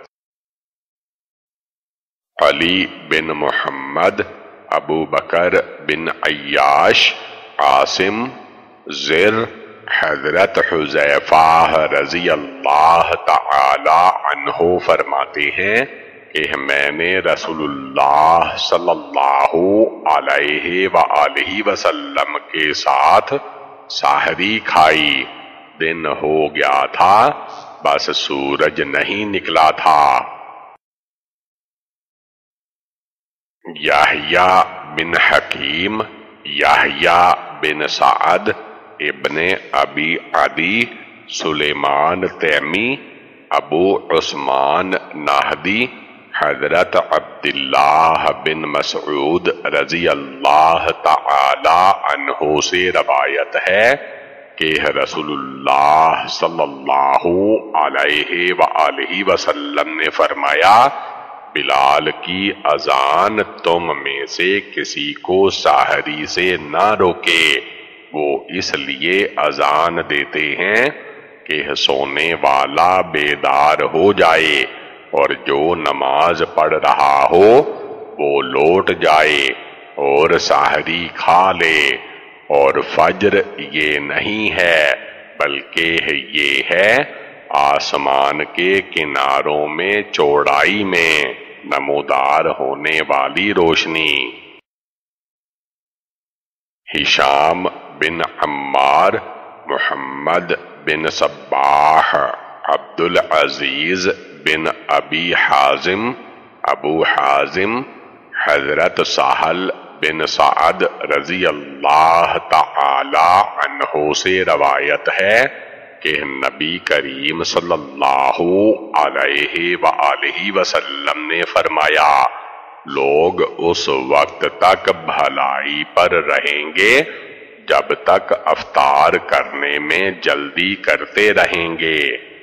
علی بن محمد، ابو بکر بن عیاش، عاصم، زر، حضرت حذیفہ رضی اللہ تعالی عنہ فرماتے ہیں کہ میں نے رسول اللہ صلی اللہ علیہ وآلہ وسلم کے ساتھ سحری کھائی، دن ہو گیا تھا، بس سورج نہیں نکلا تھا۔ یحییٰ بن حکیم، یحییٰ بن سعد ابن ابی عدی، سلیمان تیمی، ابو عثمان نہدی، حضرت عبداللہ بن مسعود رضی اللہ تعالی عنہ سے روایت ہے کہ رسول اللہ صلی اللہ علیہ وآلہ وسلم نے فرمایا، بلال کی اذان تم میں سے کسی کو سحری سے نہ روکے، وہ اس لیے اذان دیتے ہیں کہ سونے والا بیدار ہو جائے اور جو نماز پڑھ رہا ہو وہ لوٹ جائے اور سحری کھا لے۔ اور فجر یہ نہیں ہے بلکہ یہ ہے آسمان کے کناروں میں چوڑائی میں نمودار ہونے والی روشنی۔ ہشام بن عمار، محمد بن صباح، عبد العزیز بن ابی حازم، ابو حازم، حضرت سہل بن سعد رضی اللہ تعالی عنہ سے روایت ہے کہ نبی کریم صلی اللہ علیہ وآلہ وسلم نے فرمایا، لوگ اس وقت تک بھلائی پر رہیں گے جب تک افطار کرنے میں جلدی کرتے رہیں گے۔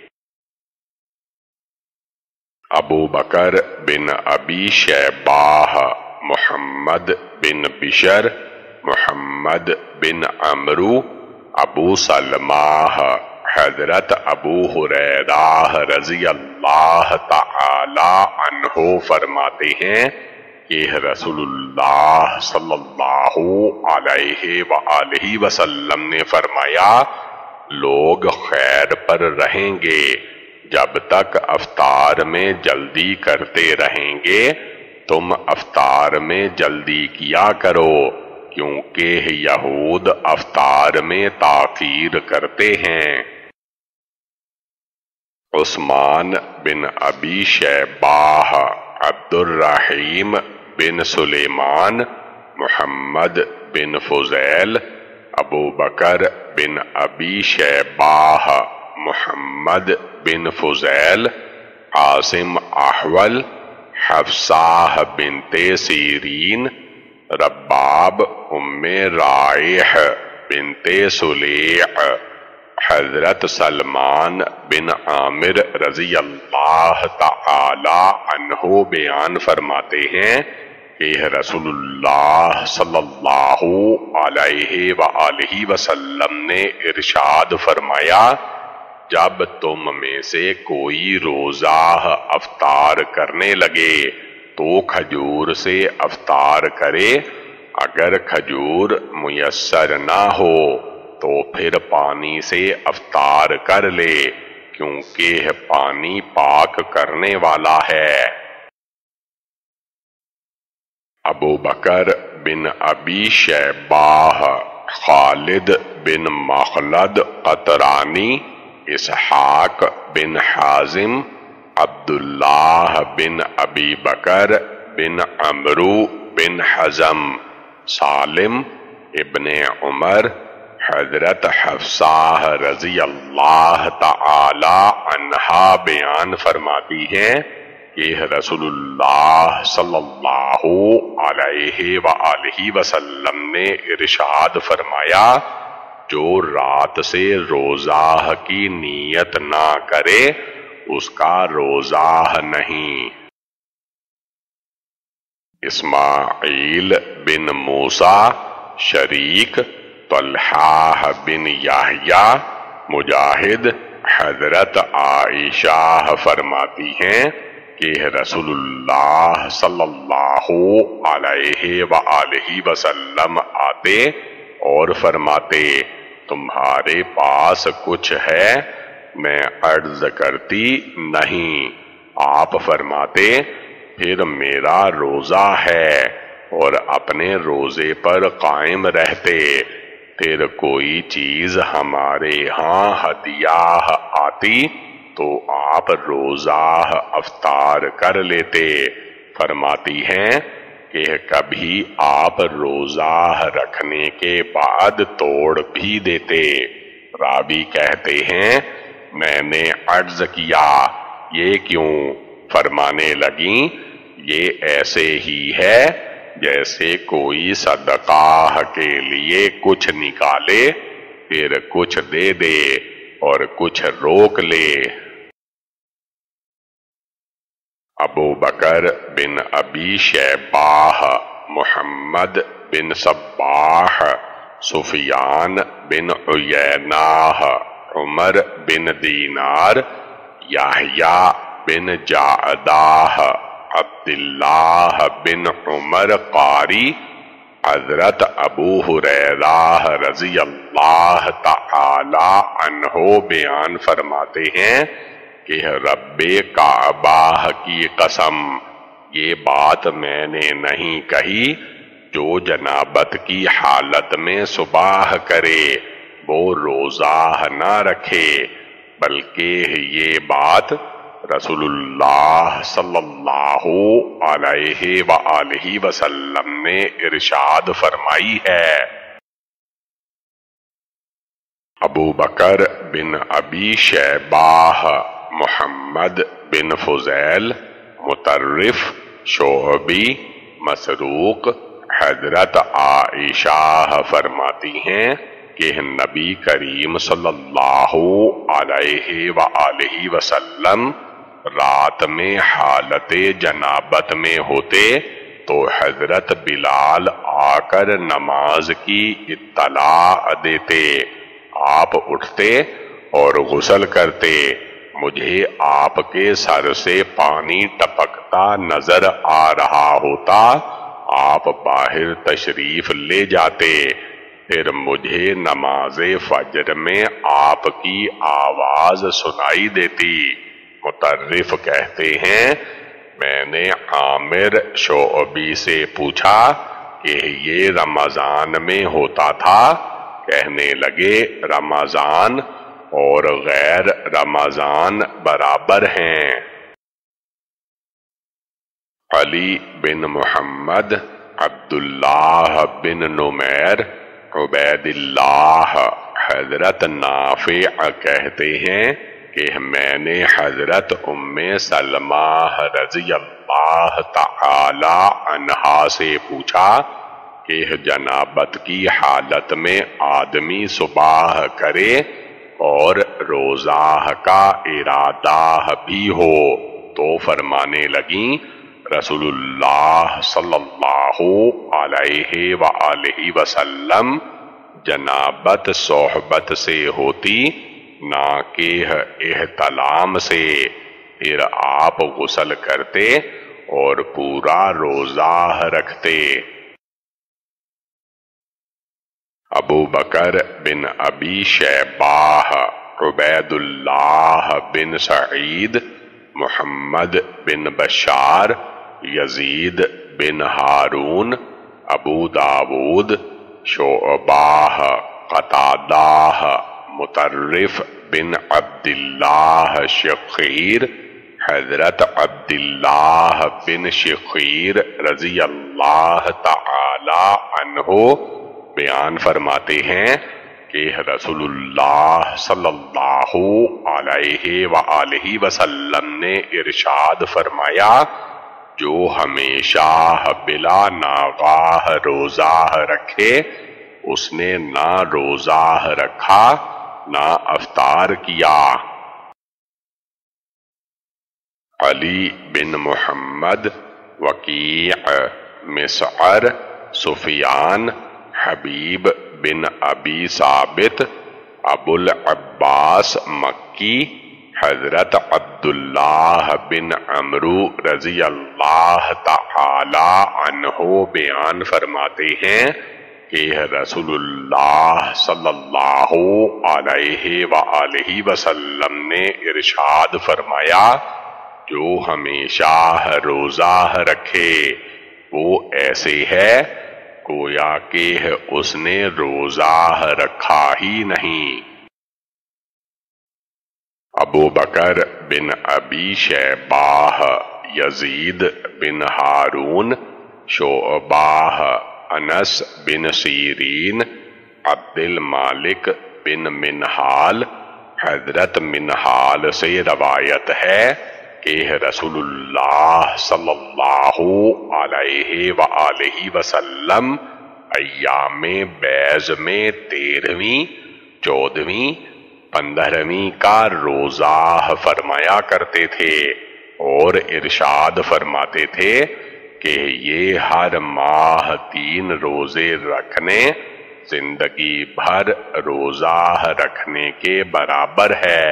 ابو بکر بن ابی شیبہ، محمد بن بشر، محمد بن عمرو، ابو سلمہ، حضرت ابو ہریرہ رضی اللہ تعالی عنہ فرماتے ہیں کہ رسول اللہ صلی اللہ علیہ وآلہ وسلم نے فرمایا، لوگ خیر پر رہیں گے جب تک افطار میں جلدی کرتے رہیں گے۔ تم افطار میں جلدی کیا کرو کیونکہ یہود افطار میں تاخیر کرتے ہیں۔ عثمان بن ابی شیبہ، عبد الرحیم بن سلیمان، محمد بن فضیل، ابو بکر بن ابی شیبہ، محمد بن فضیل، عاصم احول، حفصہ بنت سیرین، رباب ام رائح بنت سلیع، حضرت سلمان بن عامر رضی اللہ تعالی عنہ بیان فرماتے ہیں کہ رسول اللہ صلی اللہ علیہ وآلہ وسلم نے ارشاد فرمایا، جب تم میں سے کوئی روزہ افطار کرنے لگے تو کھجور سے افطار کرے، اگر کھجور میسر نہ ہو تو پھر پانی سے افطار کر لے، کیونکہ پانی پاک کرنے والا ہے۔ ابو بکر بن ابی شیبہ، خالد بن مخلد قطرانی، اسحاق بن حازم، عبداللہ بن ابی بکر بن عمرو بن حزم، سالم ابن عمر، حضرت حفصہ رضی اللہ تعالی عنہا بیان فرماتی ہیں کہ رسول اللہ صلی اللہ علیہ وآلہ وسلم نے ارشاد فرمایا، جو رات سے روزہ کی نیت نہ کرے اس کا روزہ نہیں۔ اسماعیل بن موسیٰ، شریک طلحہ بن یحییٰ، مجاہد، حضرت عائشہ فرماتی ہیں کہ رسول اللہ صلی اللہ علیہ وآلہ وسلم آتے اور فرماتے، تمہارے پاس کچھ ہے؟ میں عرض کرتی نہیں۔ آپ فرماتے، پھر میرا روزہ ہے، اور اپنے روزے پر قائم رہتے۔ پھر کوئی چیز ہمارے ہاں ہدیہ آتی تو آپ روزہ افطار کر لیتے۔ فرماتی ہیں کہ کبھی آپ روزہ رکھنے کے بعد توڑ بھی دیتے۔ راوی کہتے ہیں، میں نے عرض کیا، یہ کیوں؟ فرمانے لگیں، یہ ایسے ہی ہے جیسے کوئی صدقہ کے لیے کچھ نکالے، پھر کچھ دے دے اور کچھ روک لے۔ ابو بکر بن ابی شیبہ، محمد بن صباح، سفیان بن عیینہ، عمر بن دینار، یحییٰ بن جعدہ، عبداللہ بن عمر قاری، حضرت ابو ہریرہ رضی اللہ تعالی عنہ بیان فرماتے ہیں کہ رب کعبہ کی قسم، یہ بات میں نے نہیں کہی، جو جنابت کی حالت میں صبح کرے وہ روزہ نہ رکھے، بلکہ یہ بات رسول اللہ صلی اللہ علیہ وآلہ وسلم نے ارشاد فرمائی ہے۔ ابو بکر بن ابی شیبہ، محمد بن فضیل، مطرف، شعبی، مسروق، حضرت عائشہ فرماتی ہیں کہ نبی کریم صلی اللہ علیہ وآلہ وسلم رات میں حالت جنابت میں ہوتے تو حضرت بلال آ کر نماز کی اطلاع دیتے۔ آپ اٹھتے اور غسل کرتے، مجھے آپ کے سر سے پانی ٹپکتا نظر آ رہا ہوتا، آپ باہر تشریف لے جاتے، پھر مجھے نماز فجر میں آپ کی آواز سنائی دیتی۔ مطرف کہتے ہیں، میں نے عامر شعبی سے پوچھا کہ یہ رمضان میں ہوتا تھا؟ کہنے لگے، رمضان اور غیر رمضان برابر ہیں۔ علی بن محمد، عبداللہ بن نمیر، عبید اللہ، حضرت نافع کہتے ہیں کہ میں نے حضرت ام سلمہ رضی اللہ تعالی عنہا سے پوچھا کہ جنابت کی حالت میں آدمی صبح کرے اور روزہ کا ارادہ بھی ہو تو فرمانے لگیں، رسول اللہ صلی اللہ علیہ وآلہ وسلم جنابت صحبت سے ہوتی نہ کہ احتلام سے، پھر آپ غسل کرتے اور پورا روزہ رکھتے۔ ابو بکر بن ابی شیبہ، عبید اللہ بن سعید، محمد بن بشار، یزید بن ہارون، ابو داود، شعبہ، قتادہ، مطرف بن عبداللہ شخیر، حضرت عبداللہ بن شخیر رضی اللہ تعالی عنہ بیان فرماتے ہیں کہ رسول اللہ صلی اللہ علیہ وآلہ وسلم نے ارشاد فرمایا، جو ہمیشہ بلا ناغاہ روزہ رکھے اس نے نہ روزہ رکھا نہ افطار کیا۔ علی بن محمد، وکیع، مسعر، سفیان، حبیب بن ابی ثابت، ابو العباس مکی، حضرت عبداللہ بن عمرو رضی اللہ تعالی عنہ بیان فرماتے ہیں کہ رسول اللہ صلی اللہ علیہ وآلہ وسلم نے ارشاد فرمایا، جو ہمیشہ روزہ رکھے وہ ایسے ہے گویا کہ اس نے روزہ رکھا ہی نہیں۔ ابو بکر بن ابی شیبہ، یزید بن ہارون، شعبہ، انس بن سیرین، عبد المالک بن منہال، حضرت منہال سے روایت ہے کہ رسول اللہ صلی اللہ علیہ وآلہ وسلم ایام بیض میں تیرہویں، چودہویں، پندرہویں کا روزہ فرمایا کرتے تھے اور ارشاد فرماتے تھے کہ یہ ہر ماہ تین روزے رکھنے زندگی بھر روزہ رکھنے کے برابر ہے۔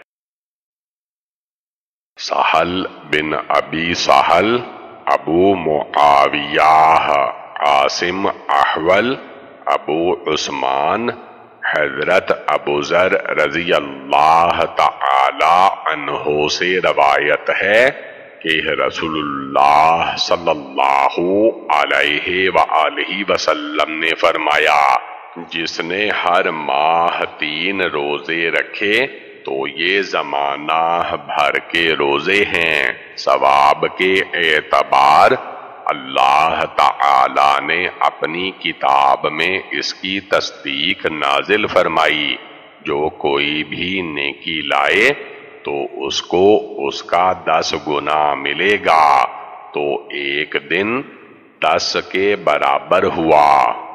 سہل بن ابی سہل، ابو معاویہ، عاصم احول، ابو عثمان، حضرت ابو ذر رضی اللہ تعالی عنہ سے روایت ہے کہ رسول اللہ صلی اللہ علیہ وآلہ وسلم نے فرمایا، جس نے ہر ماہ تین روزے رکھے تو یہ زمانہ بھر کے روزے ہیں، ثواب کے اعتبار اللہ تعالی نے اپنی کتاب میں اس کی تصدیق نازل فرمائی، جو کوئی بھی نیکی لائے تو اس کو اس کا دس گنا ملے گا، تو ایک دن دس کے برابر ہوا۔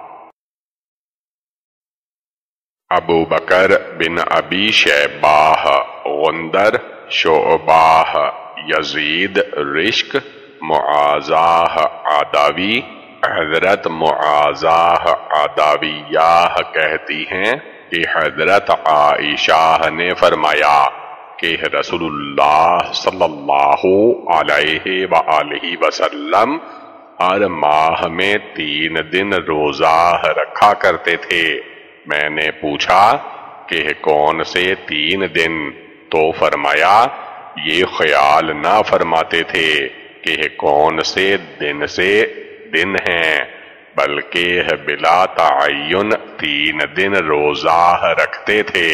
ابو بکر بن ابی شیبہ، غندر، شعبہ، یزید رشک، معاذہ عدوی، حضرت معاذہ عدویہ کہتی ہیں کہ حضرت عائشہ نے فرمایا کہ رسول اللہ صلی اللہ علیہ وآلہ وسلم ہر ماہ میں تین دن روزہ رکھا کرتے تھے۔ میں نے پوچھا کہ کون سے تین دن؟ تو فرمایا، یہ خیال نہ فرماتے تھے کہ کون سے دن سے دن ہیں، بلکہ بلا تعین تین دن روزہ رکھتے تھے۔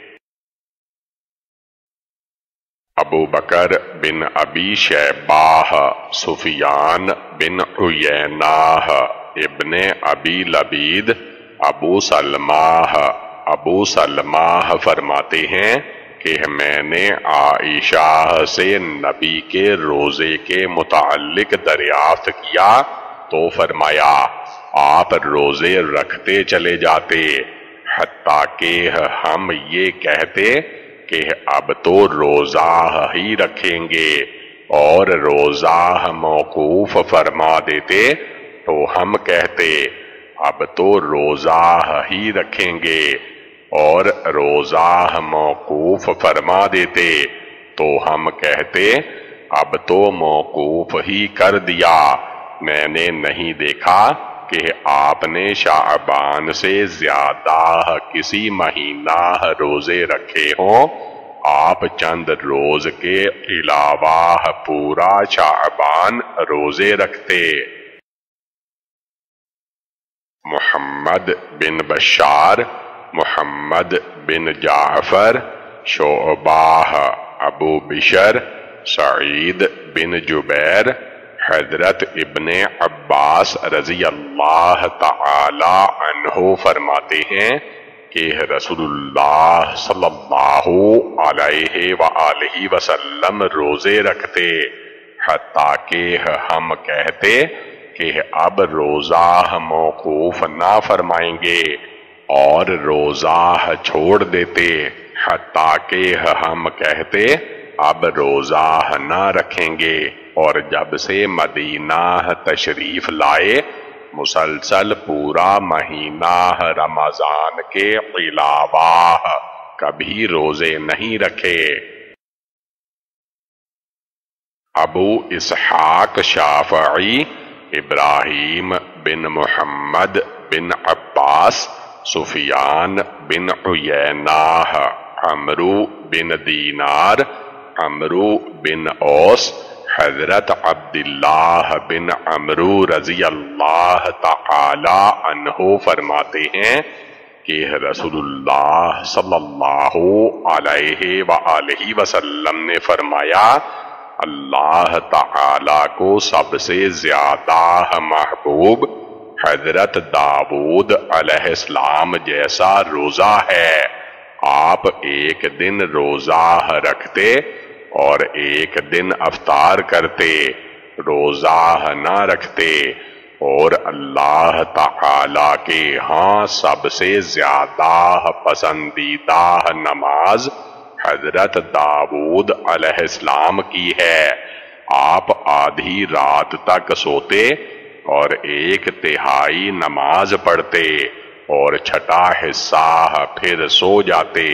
ابو بکر بن ابی شیبہ، سفیان بن عیینہ، ابن ابی لبید، ابو سلمہ ابو سلمہ فرماتے ہیں کہ میں نے عائشہ سے نبی کے روزے کے متعلق دریافت کیا تو فرمایا، آپ روزے رکھتے چلے جاتے حتیٰ کہ ہم یہ کہتے کہ اب تو روزہ ہی رکھیں گے، اور روزہ موقوف فرما دیتے تو ہم کہتے اب تو روزہ ہی رکھیں گے، اور روزہ موقوف فرما دیتے تو ہم کہتے اب تو موقوف ہی کر دیا، میں نے نہیں دیکھا کہ آپ نے شعبان سے زیادہ کسی مہینہ روزے رکھے ہوں، آپ چند روز کے علاوہ پورا شعبان روزے رکھتے۔ محمد بن بشار، محمد بن جعفر، شعبہ، ابو بشر، سعید بن جبیر، حضرت ابن عباس رضی اللہ تعالی عنہ فرماتے ہیں کہ رسول اللہ صلی اللہ علیہ وآلہ وسلم روزے رکھتے، حتیٰ کہ ہم کہتے کہ اب روزہ موقوف نہ فرمائیں گے، اور روزہ چھوڑ دیتے، حتیٰ کہ ہم کہتے اب روزہ نہ رکھیں گے، اور جب سے مدینہ تشریف لائے مسلسل پورا مہینہ رمضان کے علاوہ کبھی روزے نہیں رکھے۔ ابو اسحاق شافعی، ابراہیم بن محمد بن عباس، سفیان بن عیینہ، عمرو بن دینار، عمرو بن اوس، حضرت عبداللہ بن عمرو رضی اللہ تعالی عنہ فرماتے ہیں کہ رسول اللہ صلی اللہ علیہ وآلہ وسلم نے فرمایا اللہ تعالی کو سب سے زیادہ محبوب حضرت داؤد علیہ السلام جیسا روزہ ہے، آپ ایک دن روزہ رکھتے اور ایک دن افطار کرتے، روزہ نہ رکھتے، اور اللہ تعالی کے ہاں سب سے زیادہ پسندیدہ نماز حضرت داؤد علیہ السلام کی ہے، آپ آدھی رات تک سوتے اور ایک تہائی نماز پڑھتے اور چھٹا حصہ پھر سو جاتے۔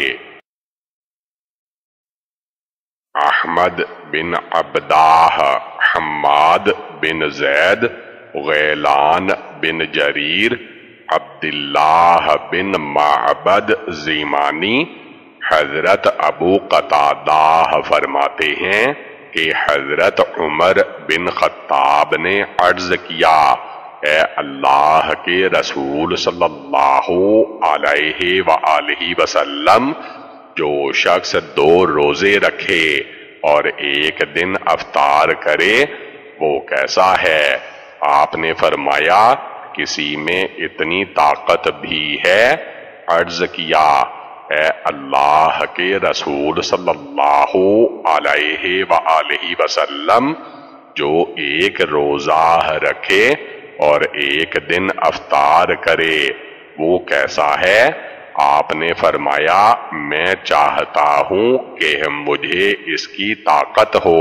احمد بن عبدہ، حماد بن زید، غیلان بن جریر، عبداللہ بن معبد زیمانی، حضرت ابو قتادہ فرماتے ہیں کہ حضرت عمر بن خطاب نے عرض کیا، اے اللہ کے رسول صلی اللہ علیہ وآلہ وسلم، جو شخص دو روزے رکھے اور ایک دن افطار کرے وہ کیسا ہے؟ آپ نے فرمایا کسی میں اتنی طاقت بھی ہے؟ عرض کیا اے اللہ کے رسول صلی اللہ علیہ وآلہ وسلم، جو ایک روزہ رکھے اور ایک دن افطار کرے وہ کیسا ہے؟ آپ نے فرمایا میں چاہتا ہوں کہ مجھے اس کی طاقت ہو۔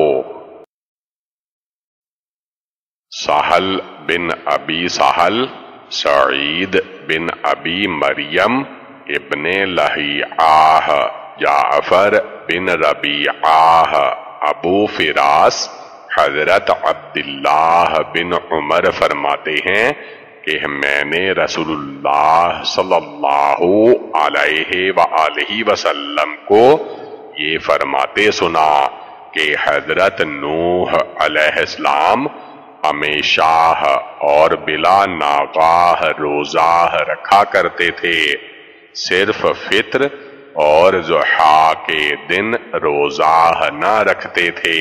سہل بن ابی سہل، سعید بن ابی مریم، ابن لہیعہ، جعفر بن ربیعہ، ابو فراس، حضرت عبداللہ بن عمر فرماتے ہیں کہ میں نے رسول اللہ صلی اللہ علیہ وآلہ وسلم کو یہ فرماتے سنا کہ حضرت نوح علیہ السلام ہمیشہ اور بلا ناغاہ روزہ رکھا کرتے تھے، صرف فطر اور ضحیٰ کے دن روزہ نہ رکھتے تھے۔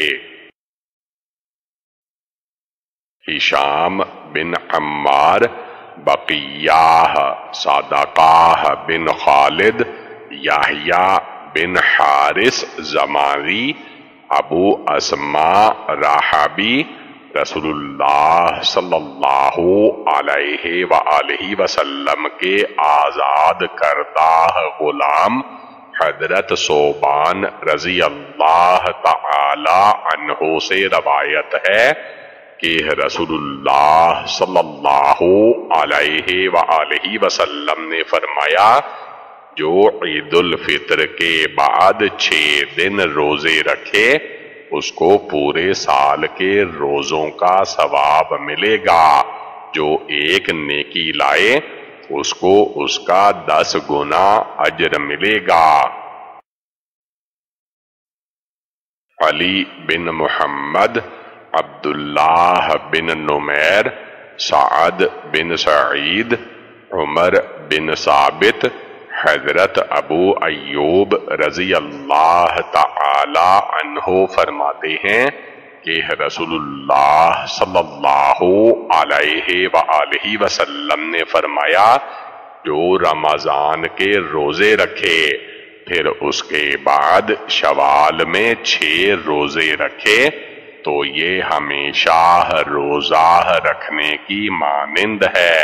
ہشام بن عمار، بقیہ، صدقہ بن خالد، یحییٰ بن حارث زماری، ابو اسماء راہبی، رسول اللہ صلی اللہ علیہ وآلہ وسلم کے آزاد کردہ غلام حضرت صوبان رضی اللہ تعالی عنہ سے روایت ہے کہ رسول اللہ صلی اللہ علیہ وآلہ وسلم نے فرمایا، جو عید الفطر کے بعد چھ دن روزے رکھے اس کو پورے سال کے روزوں کا ثواب ملے گا، جو ایک نیکی لائے اس کو اس کا دس گنا اجر ملے گا۔ علی بن محمد، عبداللہ بن نمیر، سعد بن سعید، عمر بن ثابت، حضرت ابو ایوب رضی اللہ تعالی عنہ فرماتے ہیں کہ رسول اللہ صلی اللہ علیہ وآلہ وسلم نے فرمایا، جو رمضان کے روزے رکھے پھر اس کے بعد شوال میں چھ روزے رکھے تو یہ ہمیشہ روزہ رکھنے کی مانند ہے۔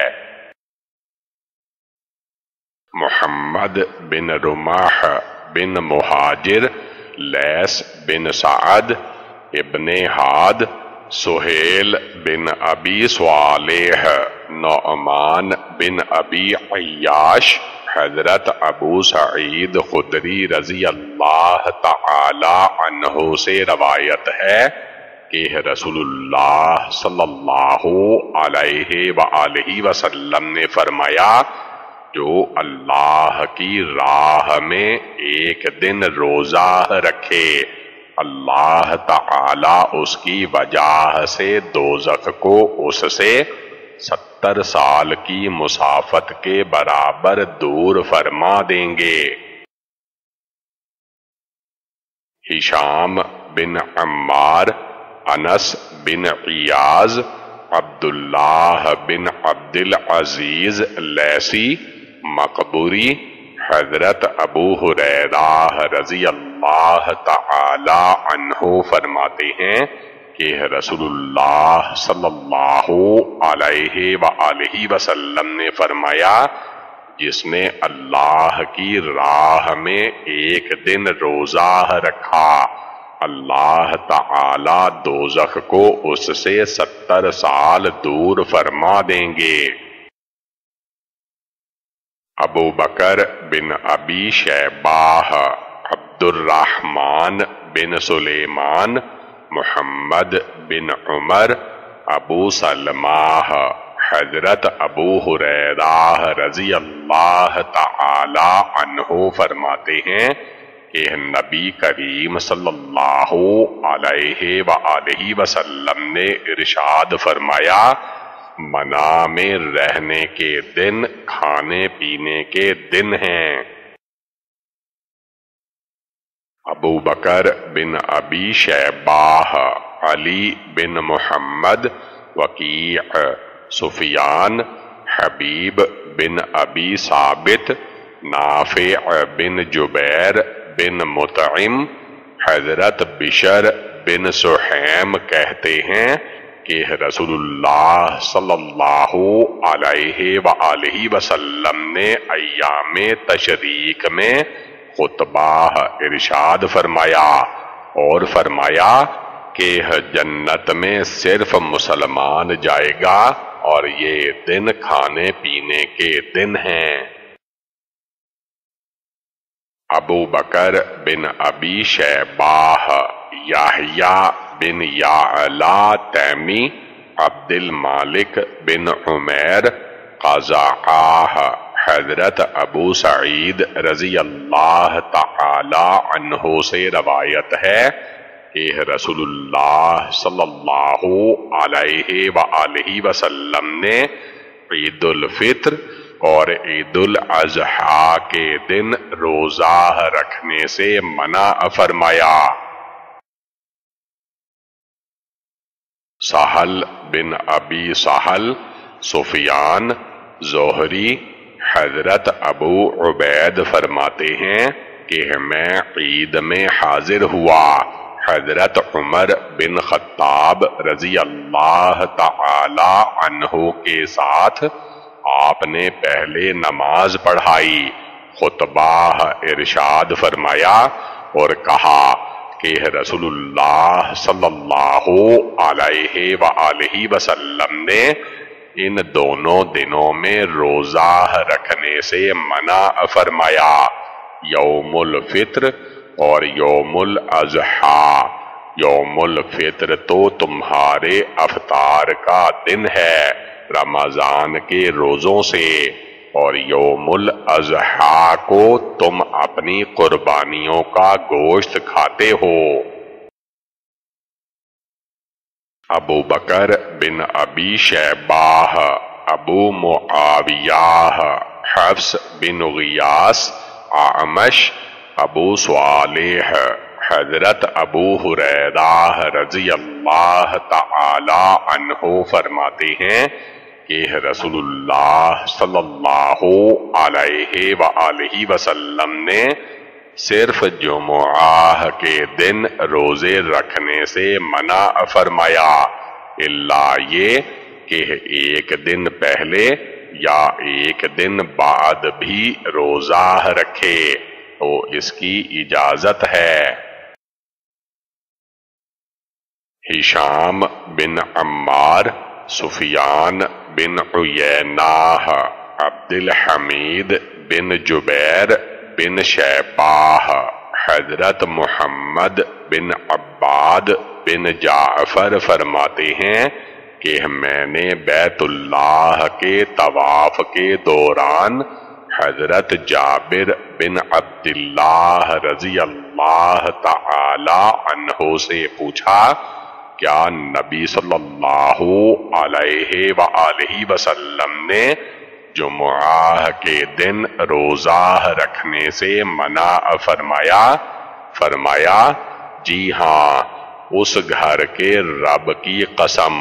محمد بن رماح بن مہاجر، لیس بن سعد، ابن حاد، سہیل بن ابی صالح، نعمان بن ابی عیاش، حضرت ابو سعید خدری رضی اللہ تعالی عنہ سے روایت ہے کہ رسول اللہ صلی اللہ علیہ وآلہ وسلم نے فرمایا، جو اللہ کی راہ میں ایک دن روزہ رکھے اللہ تعالی اس کی وجہ سے دوزخ کو اس سے ستر سال کی مسافت کے برابر دور فرما دیں گے۔ ہشام بن عمار، انس بن عیاض، عبداللہ بن عبد العزیز لیثی مقبوری، حضرت ابو ہریرہ رضی اللہ تعالی عنہ فرماتے ہیں کہ رسول اللہ صلی اللہ علیہ وآلہ وسلم نے فرمایا، جس نے اللہ کی راہ میں ایک دن روزہ رکھا اللہ تعالی دوزخ کو اس سے ستر سال دور فرما دیں گے۔ ابو بکر بن ابی شیبہ، عبد الرحمن بن سلیمان، محمد بن عمر، ابو سلمہ، حضرت ابو ہریرہ رضی اللہ تعالی عنہ فرماتے ہیں کہ نبی کریم صلی اللہ علیہ وآلہ وسلم نے ارشاد فرمایا، منام میں رہنے کے دن کھانے پینے کے دن ہیں۔ ابو بکر بن ابی شیبہ، علی بن محمد، وکیع، سفیان، حبیب بن ابی ثابت، نافع بن جبیر بن مطعم، حضرت بشر بن سحیم کہتے ہیں کہ رسول اللہ صلی اللہ علیہ وآلہ وسلم نے ایام تشریق میں خطبہ ارشاد فرمایا اور فرمایا کہ جنت میں صرف مسلمان جائے گا اور یہ دن کھانے پینے کے دن ہیں۔ ابو بکر بن ابی شیبہ، یحییٰ بن یعلا تیمی، عبد المالک بن عمیر، قزعہ، حضرت ابو سعید رضی اللہ تعالی عنہ سے روایت ہے کہ رسول اللہ صلی اللہ علیہ وآلہ وسلم نے عید الفطر اور عید الاضحیٰ کے دن روزہ رکھنے سے منع فرمایا۔ سہل بن ابی سہل، سفیان، زہری، حضرت ابو عبید فرماتے ہیں کہ میں عید میں حاضر ہوا، حضرت عمر بن خطاب رضی اللہ تعالی عنہ کے ساتھ آپ نے پہلے نماز پڑھائی، خطبہ ارشاد فرمایا اور کہا کہ رسول اللہ صلی اللہ علیہ وآلہ وسلم نے ان دونوں دنوں میں روزہ رکھنے سے منع فرمایا، یوم الفطر اور یوم الاضحیٰ۔ یوم الفطر تو تمہارے افطار کا دن ہے رمضان کے روزوں سے، اور یوم الاضحیٰ کو تم اپنی قربانیوں کا گوشت کھاتے ہو۔ ابو بکر بن ابی شیبہ، ابو معاویہ، حفص بن غیاث، اعمش، ابو صالح، حضرت ابو ہریرہ رضی اللہ تعالی عنہ فرماتے ہیں کہ رسول اللہ صلی اللہ علیہ وآلہ وسلم نے صرف جمعہ کے دن روزے رکھنے سے منع فرمایا، الا یہ کہ ایک دن پہلے یا ایک دن بعد بھی روزہ رکھے تو اس کی اجازت ہے۔ ہشام بن عمار، سفیان بن عیینہ، عبد الحمید بن جبیر بن شیبہ، حضرت محمد بن عباد بن جعفر فرماتے ہیں کہ میں نے بیت اللہ کے طواف کے دوران حضرت جابر بن عبداللہ رضی اللہ تعالی عنہ سے پوچھا، کیا نبی صلی اللہ علیہ وآلہ وسلم نے جمعہ کے دن روزہ رکھنے سے منع فرمایا؟ فرمایا، جی ہاں، اس گھر کے رب کی قسم۔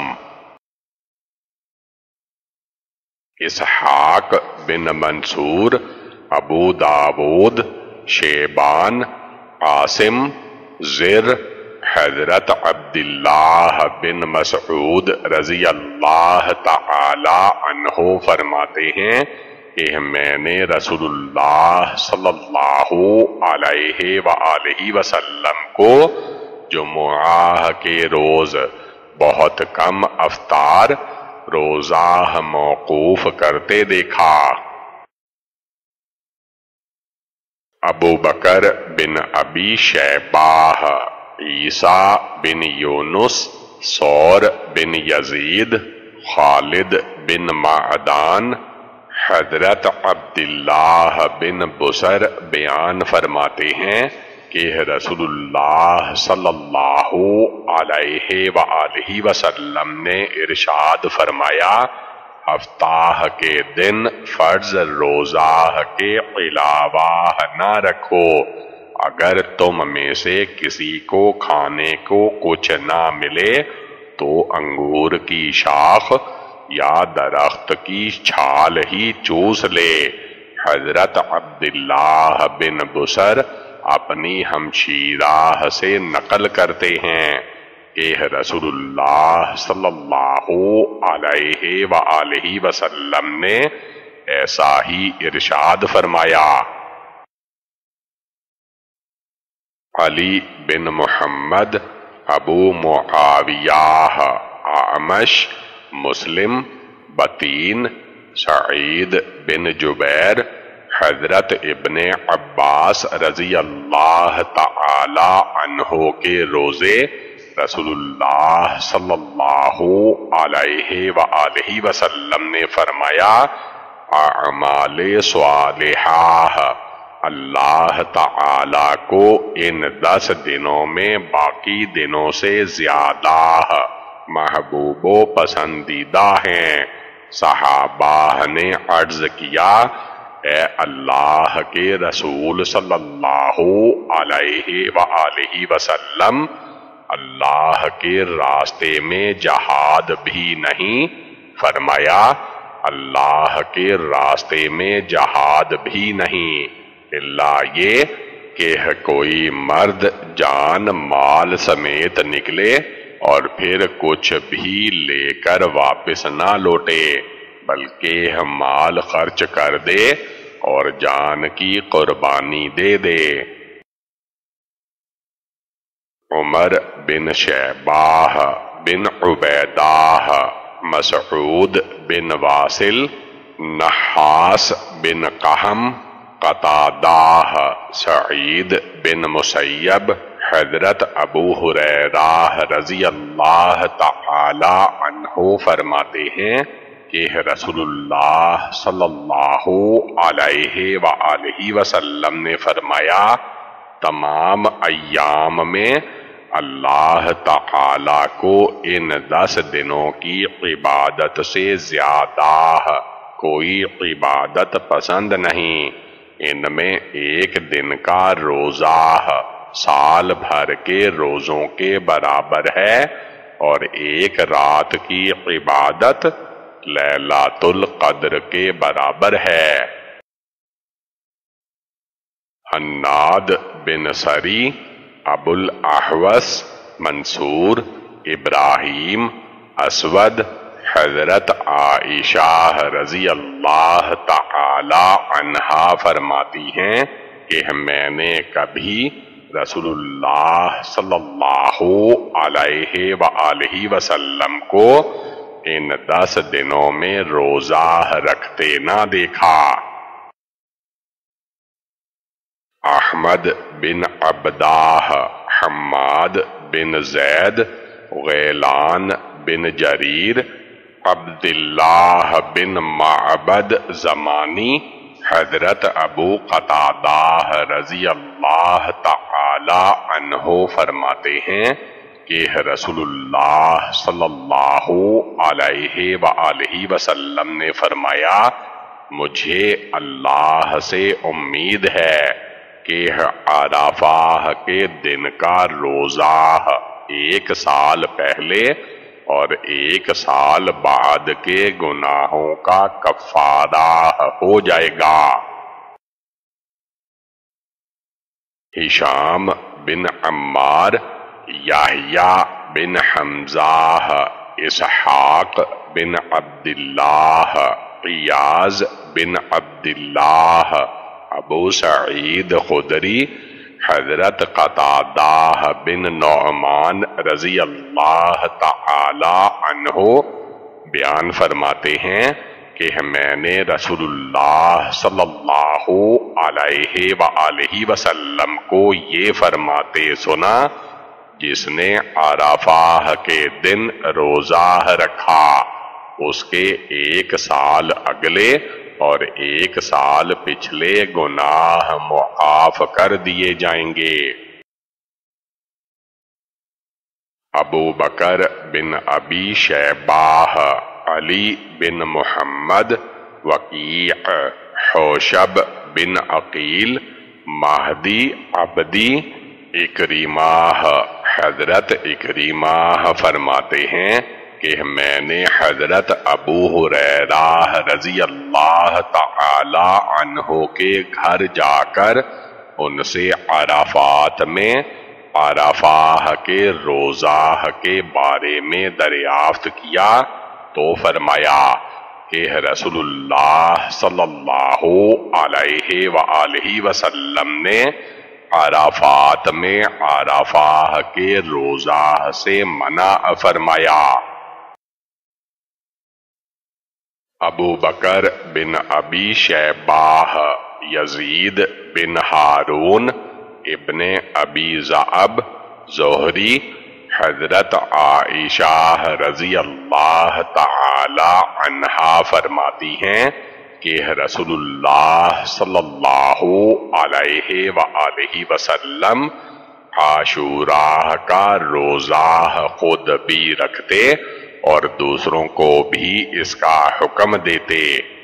اسحاق بن منصور، ابو داود، شیبان، عاصم، زر، حضرت عبداللہ بن مسعود رضی اللہ تعالی عنہ فرماتے ہیں کہ میں نے رسول اللہ صلی اللہ علیہ وآلہ وسلم کو جمعہ کے روز بہت کم افطار روزہ موقوف کرتے دیکھا۔ ابو بکر بن ابی شیبہ، عیسیٰ بن یونس، ثور بن یزید، خالد بن معدان، حضرت عبداللہ بن بصر بیان فرماتے ہیں کہ رسول اللہ صلی اللہ علیہ وآلہ وسلم نے ارشاد فرمایا، ہفتہ کے دن فرض روزہ کے علاوہ نہ رکھو، اگر تم میں سے کسی کو کھانے کو کچھ نہ ملے تو انگور کی شاخ یا درخت کی چھال ہی چوس لے۔ حضرت عبداللہ بن بصر اپنی ہمشیرہ سے نقل کرتے ہیں کہ رسول اللہ صلی اللہ علیہ وآلہ وسلم نے ایسا ہی ارشاد فرمایا۔ علی بن محمد، ابو معاویہ، اعمش، مسلم، بطین، سعید بن جبیر، حضرت ابن عباس رضی اللہ تعالی عنہ کے روزے رسول اللہ صلی اللہ علیہ وآلہ وسلم نے فرمایا، اعمال صالحہ اللہ تعالی کو ان دس دنوں میں باقی دنوں سے زیادہ محبوب و پسندیدہ ہیں۔ صحابہ نے عرض کیا، اے اللہ کے رسول صلی اللہ علیہ وآلہ وسلم، اللہ کے راستے میں جہاد بھی نہیں؟ فرمایا، اللہ کے راستے میں جہاد بھی نہیں، الا یہ کہ کوئی مرد جان مال سمیت نکلے اور پھر کچھ بھی لے کر واپس نہ لوٹے، بلکہ مال خرچ کر دے اور جان کی قربانی دے دے۔ عمر بن شیباہ بن عبیدہ، مسعود بن واصل، نحاس بن قہم، قتادہ، سعید بن مسیب، حضرت ابو ہریرہ رضی اللہ تعالی عنہ فرماتے ہیں کہ رسول اللہ صلی اللہ علیہ وآلہ وسلم نے فرمایا، تمام ایام میں اللہ تعالی کو ان دس دنوں کی عبادت سے زیادہ کوئی عبادت پسند نہیں۔ ان میں ایک دن کا روزہ سال بھر کے روزوں کے برابر ہے، اور ایک رات کی عبادت لیلۃ القدر کے برابر ہے۔ حناد بن سری، ابو الاحوص، منصور، ابراہیم، اسود، حضرت عائشہ رضی اللہ تعالی عنہا فرماتی ہیں کہ میں نے کبھی رسول اللہ صلی اللہ علیہ وآلہ وسلم کو ان دس دنوں میں روزہ رکھتے نہ دیکھا۔ احمد بن عبدہ، حماد بن زید، غیلان بن جریر، عبداللہ بن معبد زمانی، حضرت ابو قتادہ رضی اللہ تعالی عنہ فرماتے ہیں کہ رسول اللہ صلی اللہ علیہ وآلہ وسلم نے فرمایا، مجھے اللہ سے امید ہے کہ عرفہ کے دن کا روزہ ایک سال پہلے اور ایک سال بعد کے گناہوں کا کفارہ ہو جائے گا۔ ہشام بن عمار، یحییٰ بن حمزہ، اسحاق بن عبداللہ، عیاض بن عبداللہ، ابو سعید خدری، حضرت قتادہ بن نعمان رضی اللہ تعالی عنہ بیان فرماتے ہیں کہ میں نے رسول اللہ صلی اللہ علیہ وآلہ وسلم کو یہ فرماتے سنا، جس نے عرفہ کے دن روزہ رکھا اس کے ایک سال اگلے اور ایک سال پچھلے گناہ معاف کر دیے جائیں گے۔ ابو بکر بن ابی شیبہ، علی بن محمد، وکیع، حوشب بن عقیل، مہدی عبدی، اکریمہ، حضرت اکریمہ فرماتے ہیں کہ میں نے حضرت ابو ہریرہ رضی اللہ تعالی عنہ کے گھر جا کر ان سے عرفات میں عرفہ کے روزہ کے بارے میں دریافت کیا تو فرمایا کہ رسول اللہ صلی اللہ علیہ وآلہ وسلم نے عرفات میں عرفہ کے روزہ سے منع فرمایا۔ ابو بکر بن ابی شیبہ، یزید بن ہارون، ابن ابی ذئب، زہری، حضرت عائشہ رضی اللہ تعالی عنہا فرماتی ہیں کہ رسول اللہ صلی اللہ علیہ وآلہ وسلم عاشوراء کا روزہ خود بھی رکھتے اور دوسروں کو بھی اس کا حکم دیتے۔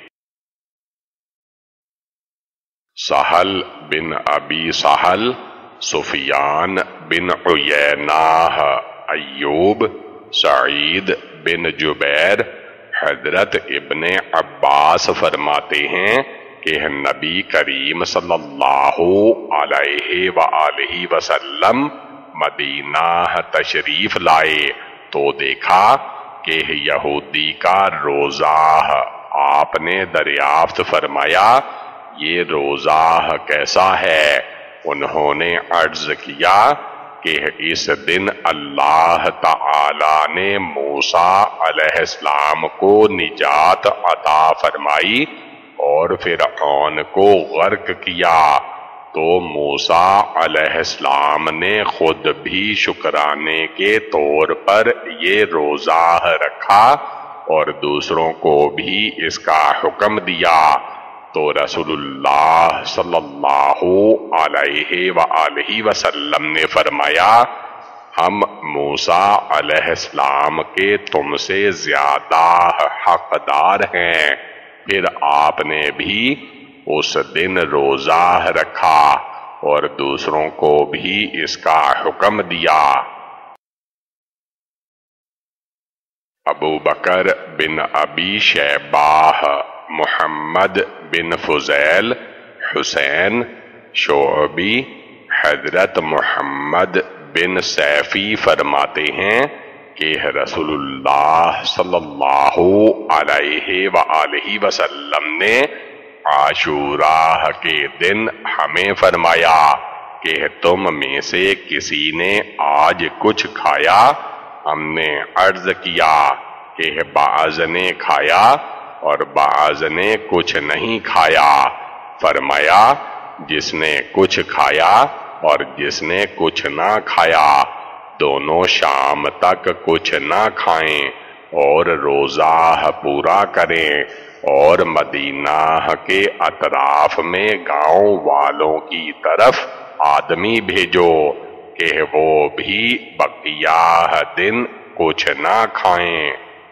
سہل بن ابی سہل، سفیان بن عیینہ، ایوب، سعید بن جبیر، حضرت ابن عباس فرماتے ہیں کہ نبی کریم صلی اللہ علیہ وآلہ وسلم مدینہ تشریف لائے تو دیکھا کہ یہودی کا روزہ آپ نے دریافت فرمایا، یہ روزہ کیسا ہے؟ انہوں نے عرض کیا کہ اس دن اللہ تعالی نے موسیٰ علیہ السلام کو نجات عطا فرمائی اور فرعون کو غرق کیا، تو موسیٰ علیہ السلام نے خود بھی شکرانے کے طور پر یہ روزہ رکھا اور دوسروں کو بھی اس کا حکم دیا۔ تو رسول اللہ صلی اللہ علیہ وآلہ وسلم نے فرمایا، ہم موسیٰ علیہ السلام کے تم سے زیادہ حقدار ہیں۔ پھر آپ نے بھی اس دن روزہ رکھا اور دوسروں کو بھی اس کا حکم دیا۔ ابو بکر بن ابی شیبہ، محمد بن فضیل، حسین شعبی، حضرت محمد بن سیفی فرماتے ہیں کہ رسول اللہ صلی اللہ علیہ وآلہ وسلم نے عاشوراء کے دن ہمیں فرمایا کہ تم میں سے کسی نے آج کچھ کھایا؟ ہم نے عرض کیا کہ بعض نے کھایا اور بعض نے کچھ نہیں کھایا۔ فرمایا، جس نے کچھ کھایا اور جس نے کچھ نہ کھایا دونوں شام تک کچھ نہ کھائیں اور روزہ پورا کریں، اور مدینہ کے اطراف میں گاؤں والوں کی طرف آدمی بھیجو کہ وہ بھی بقیہ دن کچھ نہ کھائیں۔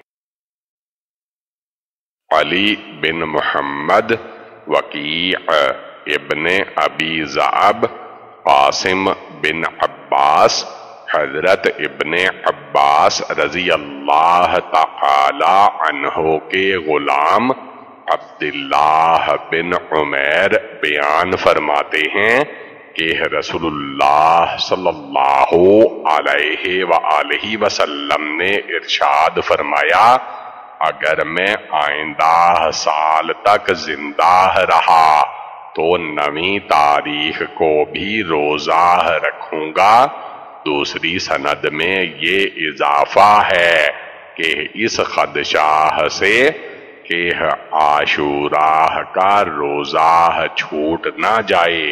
علی بن محمد، وکیع ابن ابی ذئب، قاسم بن عباس، حضرت ابن عباس رضی اللہ تعالی عنہ کے غلام عبداللہ بن عمیر بیان فرماتے ہیں کہ رسول اللہ صلی اللہ علیہ وآلہ وسلم نے ارشاد فرمایا، اگر میں آئندہ سال تک زندہ رہا تو نویں تاریخ کو بھی روزہ رکھوں گا۔ دوسری سند میں یہ اضافہ ہے کہ اس خدشہ سے کہ عاشوراء کا روزہ چھوٹ نہ جائے۔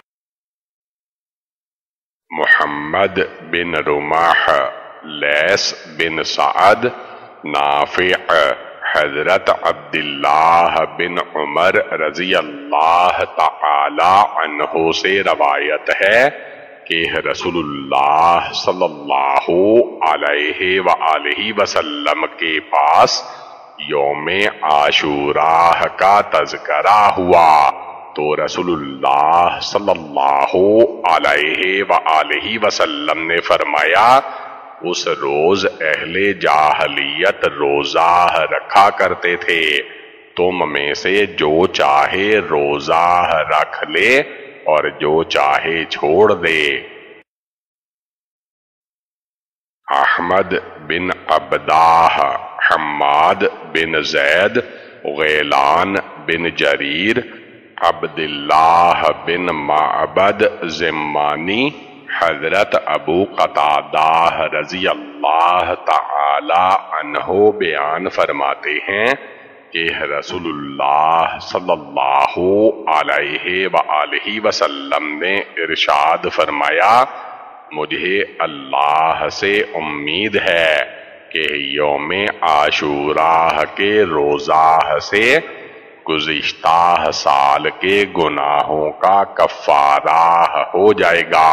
محمد بن رمح، لیث بن سعد، نافع، حضرت عبداللہ بن عمر رضی اللہ تعالی عنہ سے روایت ہے کہ رسول اللہ صلی اللہ علیہ وآلہ وسلم کے پاس یوم عاشوراء کا تذکرہ ہوا تو رسول اللہ صلی اللہ علیہ وآلہ وسلم نے فرمایا، اس روز اہل جاہلیت روزہ رکھا کرتے تھے، تم میں سے جو چاہے روزہ رکھ لے اور جو چاہے چھوڑ دے۔ احمد بن عبدہ، حماد بن زید، غیلان بن جریر، عبداللہ بن معبد زمانی، حضرت ابو قتادہ رضی اللہ تعالی عنہ بیان فرماتے ہیں کہ رسول اللہ صلی اللہ علیہ وآلہ وسلم نے ارشاد فرمایا، مجھے اللہ سے امید ہے کہ یوم عاشوراء کے روزہ سے گزشتہ سال کے گناہوں کا کفارہ ہو جائے گا۔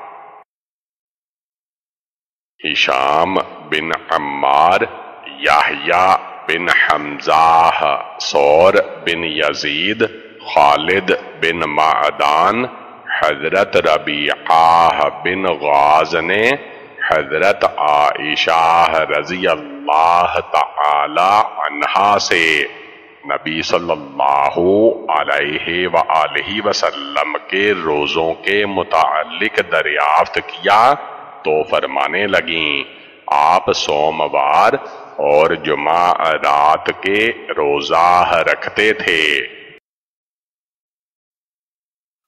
ہشام بن عمار، یحییٰ بن حمزہ، ثور بن یزید، خالد بن معدان، حضرت ربیعہ بن غاز نے حضرت عائشہ رضی اللہ تعالی عنہا سے نبی صلی اللہ علیہ وآلہ وسلم کے روزوں کے متعلق دریافت کیا تو فرمانے لگیں، آپ سوموار اور جمعہ رات کے روزہ رکھتے تھے۔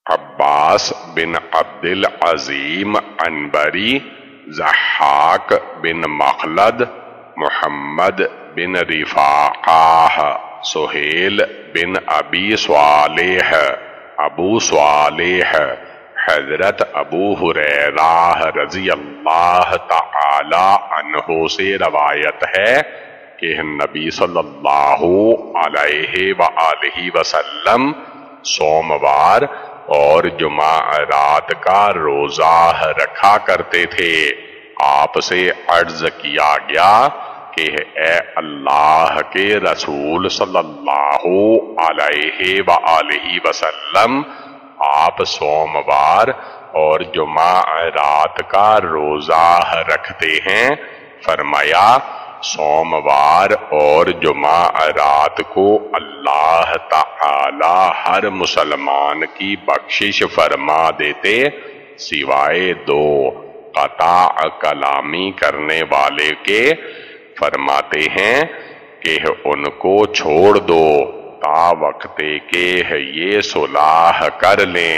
عباس بن عبد العظیم عنبری، ضحاک بن مخلد، محمد بن رفاقہ، سہیل بن ابی صالح، ابو صالح، حضرت ابو ہریرہ رضی اللہ تعالی عنہ سے روایت ہے کہ نبی صلی اللہ علیہ وآلہ وسلم سوموار اور جمعرات کا روزہ رکھا کرتے تھے۔ آپ سے عرض کیا گیا کہ اے اللہ کے رسول صلی اللہ علیہ وآلہ وسلم، آپ سوموار اور جمعرات کا روزہ رکھتے ہیں؟ فرمایا، سوموار اور جمعرات کو اللہ تعالی ہر مسلمان کی بخشش فرما دیتے سوائے دو قطع کلامی کرنے والے کے۔ فرماتے ہیں کہ ان کو چھوڑ دو تا وقتے کہ یہ صلاح کر لیں۔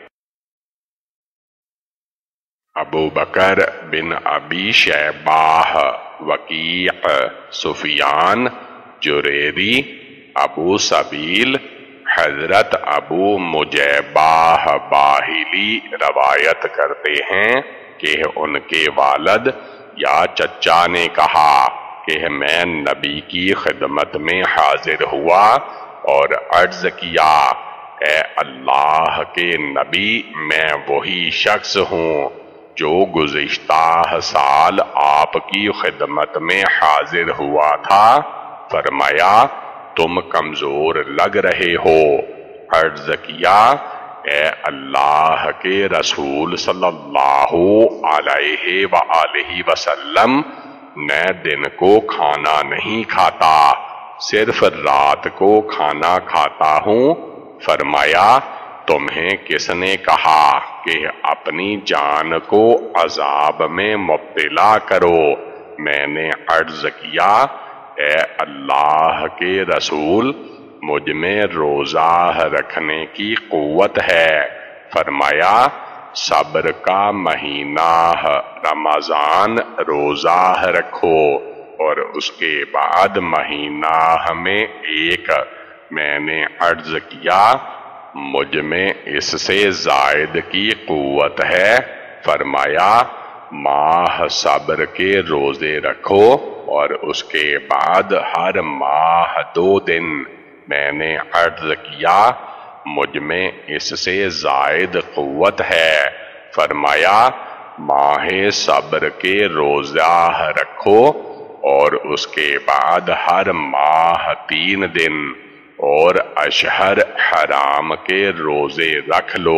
ابو بکر بن ابی شیبہ، وکیع، سفیان، جریری، ابو سبیل، حضرت ابو مجیبہ باہلی روایت کرتے ہیں کہ ان کے والد یا چچا نے کہا کہ میں نبی کی خدمت میں حاضر ہوا اور عرض کیا، اے اللہ کے نبی، میں وہی شخص ہوں جو گزشتہ سال آپ کی خدمت میں حاضر ہوا تھا۔ فرمایا، تم کمزور لگ رہے ہو۔ عرض کیا، اے اللہ کے رسول صلی اللہ علیہ وآلہ وسلم، میں دن کو کھانا نہیں کھاتا، صرف رات کو کھانا کھاتا ہوں۔ فرمایا، تمہیں کس نے کہا کہ اپنی جان کو عذاب میں مبتلا کرو؟ میں نے عرض کیا، اے اللہ کے رسول، مجھ میں روزہ رکھنے کی قوت ہے۔ فرمایا، صبر کا مہینہ رمضان روزہ رکھو اور اس کے بعد مہینہ میں ایک۔ میں نے عرض کیا، مجھ میں اس سے زائد کی قوت ہے۔ فرمایا، ماہ صبر کے روزے رکھو اور اس کے بعد ہر ماہ دو دن۔ میں نے عرض کیا، مجھ میں اس سے زائد قوت ہے۔ فرمایا، ماہ صبر کے روزہ رکھو اور اس کے بعد ہر ماہ تین دن، اور اشہر حرام کے روزے رکھ لو۔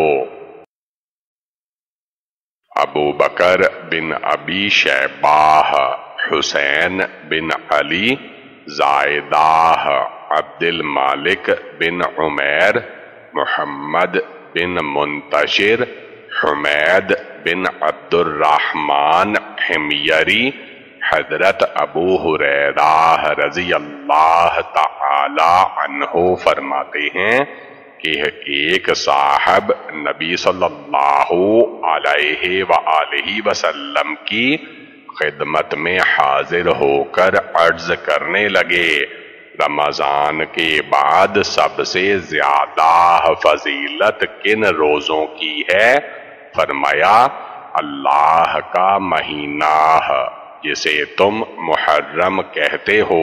ابو بکر بن ابی شیبہ، حسین بن علی، زائدہ، عبد المالک بن عمیر، محمد بن منتشر، حمید بن عبد الرحمن حمیری، حضرت ابو ہریرہ رضی اللہ تعالی عنہ فرماتے ہیں کہ ایک صاحب نبی صلی اللہ علیہ وآلہ وسلم کی خدمت میں حاضر ہو کر عرض کرنے لگے، رمضان کے بعد سب سے زیادہ فضیلت کن روزوں کی ہے؟ فرمایا، اللہ کا مہینہ جسے تم محرم کہتے ہو۔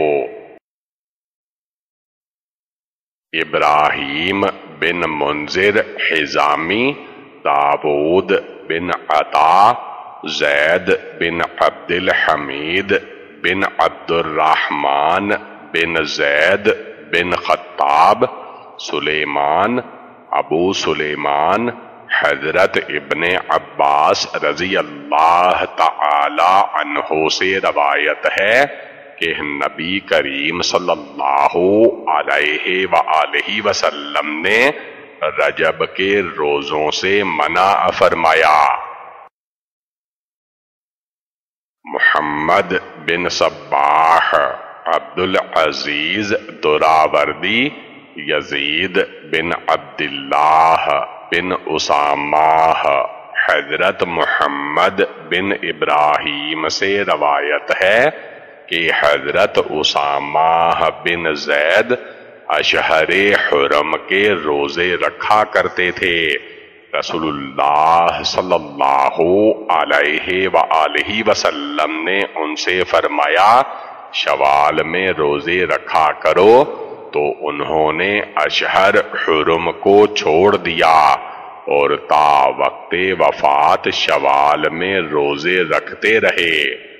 ابراہیم بن منذر حزامی، داود بن عطا، زید بن عبد الحمید بن عبد الرحمن بن زید بن خطاب، سلیمان، ابو سلیمان، حضرت ابن عباس رضی اللہ تعالی عنہ سے روایت ہے کہ نبی کریم صلی اللہ علیہ وآلہ وسلم نے رجب کے روزوں سے منع فرمایا۔ محمد بن صباح، عبد العزیز دراوردی، یزید بن عبداللہ بن اسامہ حضرت محمد بن ابراہیم سے روایت ہے کہ حضرت اسامہ بن زید اشہر حرم کے روزے رکھا کرتے تھے۔ رسول اللہ صلی اللہ علیہ وآلہ وسلم نے ان سے فرمایا شوال میں روزے رکھا کرو، تو انہوں نے اشہر حرم کو چھوڑ دیا اور تا وقت وفات شوال میں روزے رکھتے رہے۔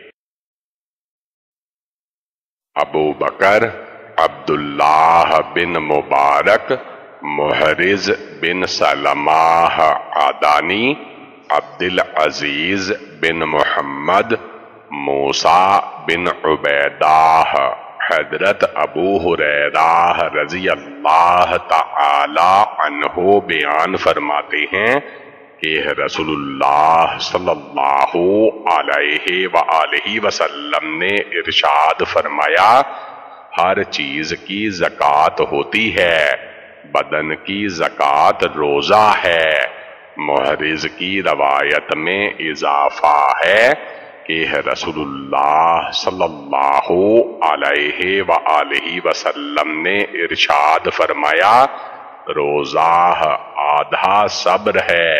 ابو بکر عبداللہ بن مبارک، محرز بن سلمہ عدانی، عبدالعزیز بن محمد، موسیٰ بن عبیدہ، حضرت ابو ہریرہ رضی اللہ تعالی عنہ بیان فرماتے ہیں کہ رسول اللہ صلی اللہ علیہ وآلہ وسلم نے ارشاد فرمایا ہر چیز کی زکوٰۃ ہوتی ہے، بدن کی زکوٰۃ روزہ ہے۔ محرز کی روایت میں اضافہ ہے کہ رسول اللہ صلی اللہ علیہ وآلہ وسلم نے ارشاد فرمایا روزہ آدھا صبر ہے۔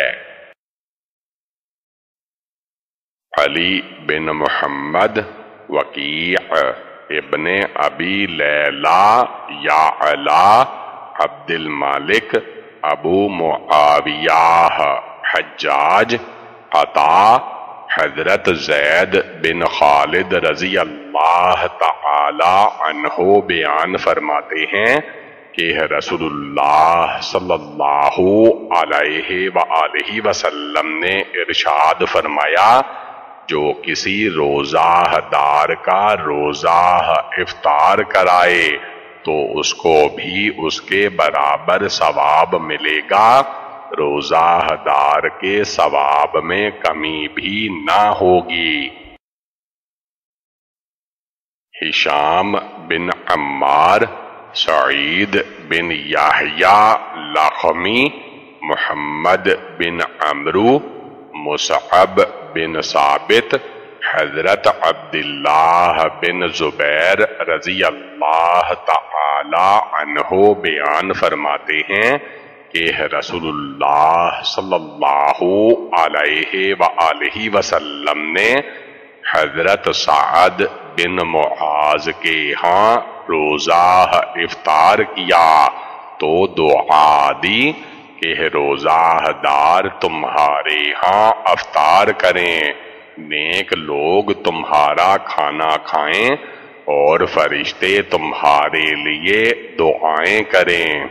علی بن محمد وکیع ابن ابی لیلہ یعلا عبد المالک ابو معاویہ حجاج عطا حضرت زید بن خالد رضی اللہ تعالی عنہ بیان فرماتے ہیں کہ رسول اللہ صلی اللہ علیہ وآلہ وسلم نے ارشاد فرمایا جو کسی روزہ دار کا روزہ افطار کرائے تو اس کو بھی اس کے برابر ثواب ملے گا، روزہ دار کے ثواب میں کمی بھی نہ ہوگی۔ ہشام بن عمار، سعید بن یحییٰ لخمی، محمد بن عمرو، مصعب بن ثابت، حضرت عبداللہ بن زبیر رضی اللہ تعالی عنہ بیان فرماتے ہیں کہ رسول اللہ صلی اللہ علیہ وآلہ وسلم نے حضرت سعد بن معاذ کے ہاں روزہ افطار کیا تو دعا دی کہ روزہ دار تمہارے ہاں افطار کریں، نیک لوگ تمہارا کھانا کھائیں اور فرشتے تمہارے لیے دعائیں کریں۔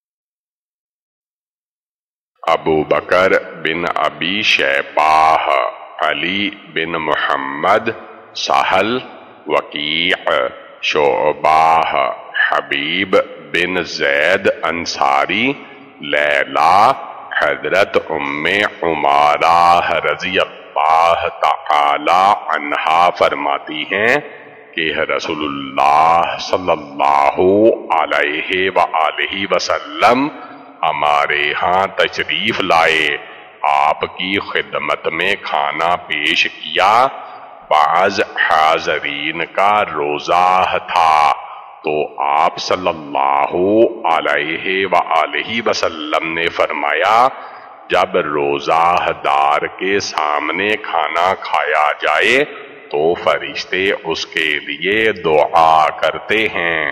ابو بکر بن ابی شیبہ، علی بن محمد، سہل، وکیع، شعبہ، حبیب بن زید انصاری، لیلا، حضرت ام عمارہ رضی اللہ تعالی عنہا فرماتی ہیں کہ رسول اللہ صلی اللہ علیہ وآلہ وسلم ہمارے ہاں تشریف لائے، آپ کی خدمت میں کھانا پیش کیا، بعض حاضرین کا روزہ تھا تو آپ صلی اللہ علیہ وآلہ وسلم نے فرمایا جب روزہ دار کے سامنے کھانا کھایا جائے تو فرشتے اس کے لیے دعا کرتے ہیں۔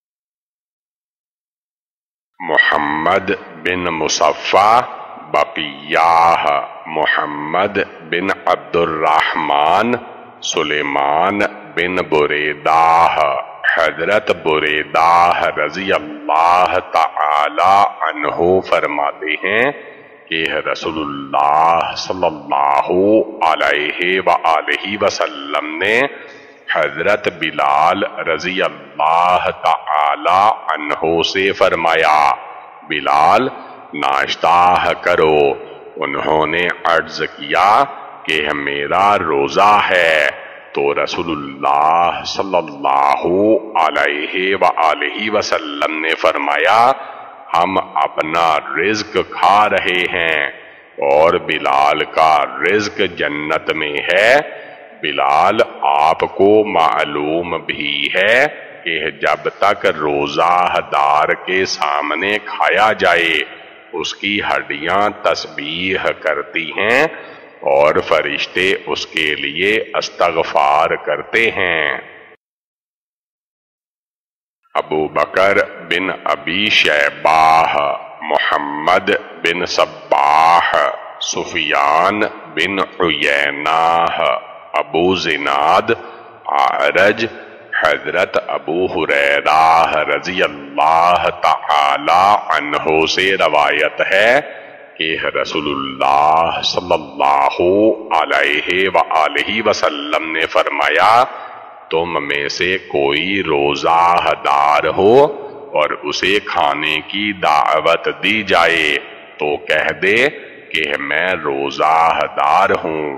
محمد بن مصفہ، بقیہ، محمد بن عبد الرحمن، سلیمان بن بریدہ، حضرت بریدہ رضی اللہ تعالی عنہ فرماتے ہیں کہ رسول اللہ صلی اللہ علیہ وآلہ وسلم نے حضرت بلال رضی اللہ تعالی عنہ سے فرمایا بلال ناشتہ کرو، انہوں نے عرض کیا کہ میرا روزہ ہے تو رسول اللہ صلی اللہ علیہ وآلہ وسلم نے فرمایا ہم اپنا رزق کھا رہے ہیں اور بلال کا رزق جنت میں ہے۔ بلال آپ کو معلوم بھی ہے کہ جب تک روزہ دار کے سامنے کھایا جائے اس کی ہڈیاں تسبیح کرتی ہیں اور فرشتے اس کے لیے استغفار کرتے ہیں۔ ابو بکر بن ابی شیبہ، محمد بن صباح، سفیان بن عیینہ، ابو زناد، اعرج، حضرت ابو ہریرہ رضی اللہ تعالی عنہ سے روایت ہے کہ رسول اللہ صلی اللہ علیہ وآلہ وسلم نے فرمایا، تم میں سے کوئی روزہ دار ہو اور اسے کھانے کی دعوت دی جائے تو کہہ دے کہ میں روزہ دار ہوں۔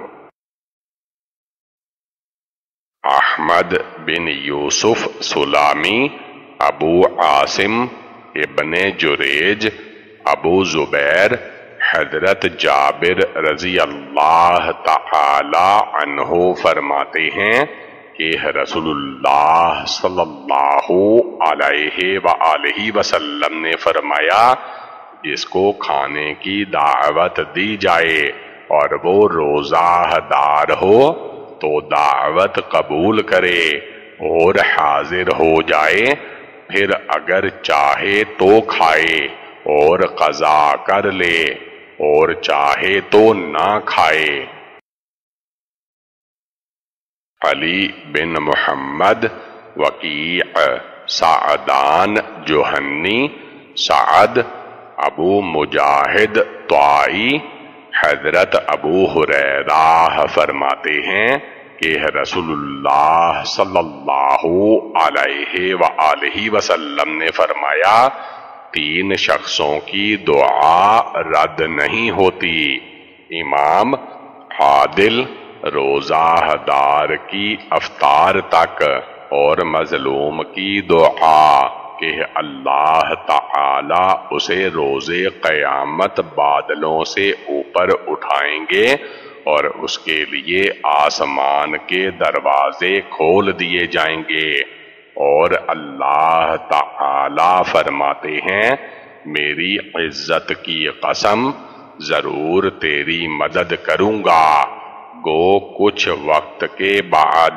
احمد بن یوسف سلامی، ابو عاصم، ابن جریج، ابو زبیر، حضرت جابر رضی اللہ تعالی عنہ فرماتے ہیں کہ رسول اللہ صلی اللہ علیہ وآلہ وسلم نے فرمایا، جس کو کھانے کی دعوت دی جائے اور وہ روزہ دار ہو تو دعوت قبول کرے اور حاضر ہو جائے، پھر اگر چاہے تو کھائے اور قضا کر لے اور چاہے تو نہ کھائے۔ علی بن محمد، وکیع، سعدان جوہنی، سعد، ابو مجاہد طائی، حضرت ابو ہریرہ فرماتے ہیں کہ رسول اللہ صلی اللہ علیہ وآلہ وسلم نے فرمایا، تین شخصوں کی دعا رد نہیں ہوتی، امام عادل روزہ دار کی افطار تک، اور مظلوم کی دعا کہ اللہ تعالی اسے روزے قیامت بادلوں سے اوپر اٹھائیں گے اور اس کے لیے آسمان کے دروازے کھول دیے جائیں گے، اور اللہ تعالی فرماتے ہیں، میری عزت کی قسم ضرور تیری مدد کروں گا، گو کچھ وقت کے بعد۔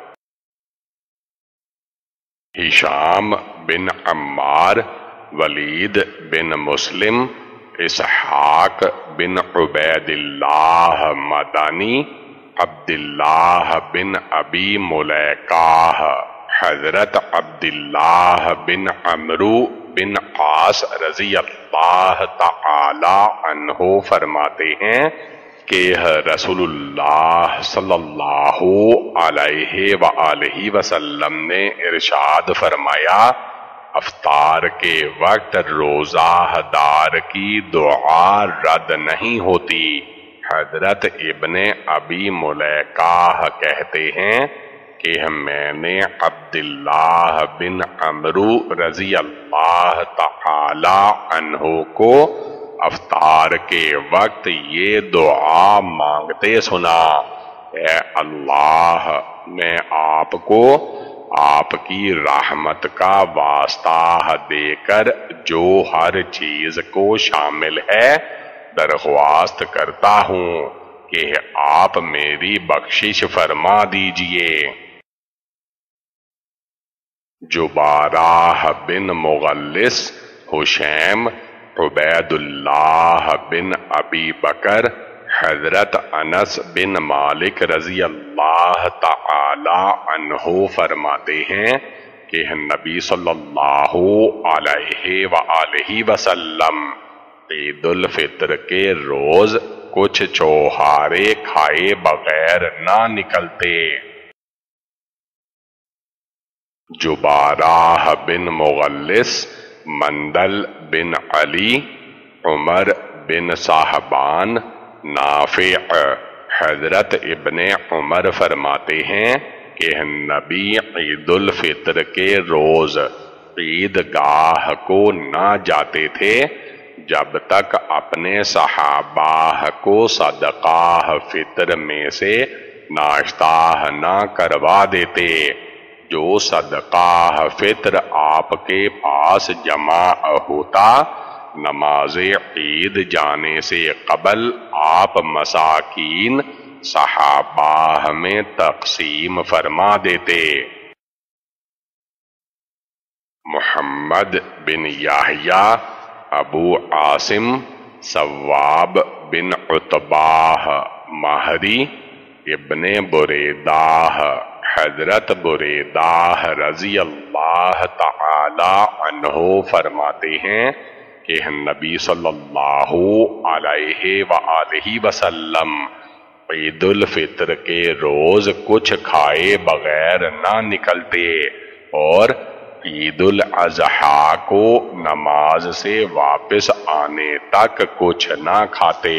ہشام بن عمار، ولید بن مسلم، اسحاق بن عبید اللہ مدنی، عبداللہ بن ابی ملیکہ، حضرت عبداللہ بن عمرو بن عاص رضی اللہ تعالی عنہ فرماتے ہیں کہ رسول اللہ صلی اللہ علیہ وآلہ وسلم نے ارشاد فرمایا، افطار کے وقت روزہ دار کی دعا رد نہیں ہوتی۔ حضرت ابن ابی ملیکہ کہتے ہیں کہ میں نے عبداللہ بن عمرو رضی اللہ تعالی عنہ کو افطار کے وقت یہ دعا مانگتے سنا، اے اللہ، میں آپ کو آپ کی رحمت کا واسطہ دے کر جو ہر چیز کو شامل ہے درخواست کرتا ہوں کہ آپ میری بخشش فرما دیجئے۔ جبارہ بن مغلس، حشیم، عبید اللہ بن ابی بکر، حضرت انس بن مالک رضی اللہ تعالی عنہ فرماتے ہیں کہ نبی صلی اللہ علیہ وآلہ وسلم عید الفطر کے روز کچھ چوہارے کھائے بغیر نہ نکلتے۔ جبارہ بن مغلس، مندل بن علی، عمر بن صاحبان، نافع، حضرت ابن عمر فرماتے ہیں کہ نبی عید الفطر کے روز عیدگاہ کو نہ جاتے تھے جب تک اپنے صحابہ کو صدقہ فطر میں سے ناشتہ نہ کروا دیتے۔ جو صدقہ فطر آپ کے پاس جمع ہوتا، نماز عید جانے سے قبل آپ مساکین صحابہ میں تقسیم فرما دیتے۔ محمد بن یحییٰ ابو عاصم ثواب بن عتبہ مہری ابن بریدہ حضرت بریدہ رضی اللہ تعالی عنہ فرماتے ہیں کہ نبی صلی اللہ علیہ وآلہ وسلم عید الفطر کے روز کچھ کھائے بغیر نہ نکلتے اور عید الاضحیٰ کو نماز سے واپس آنے تک کچھ نہ کھاتے۔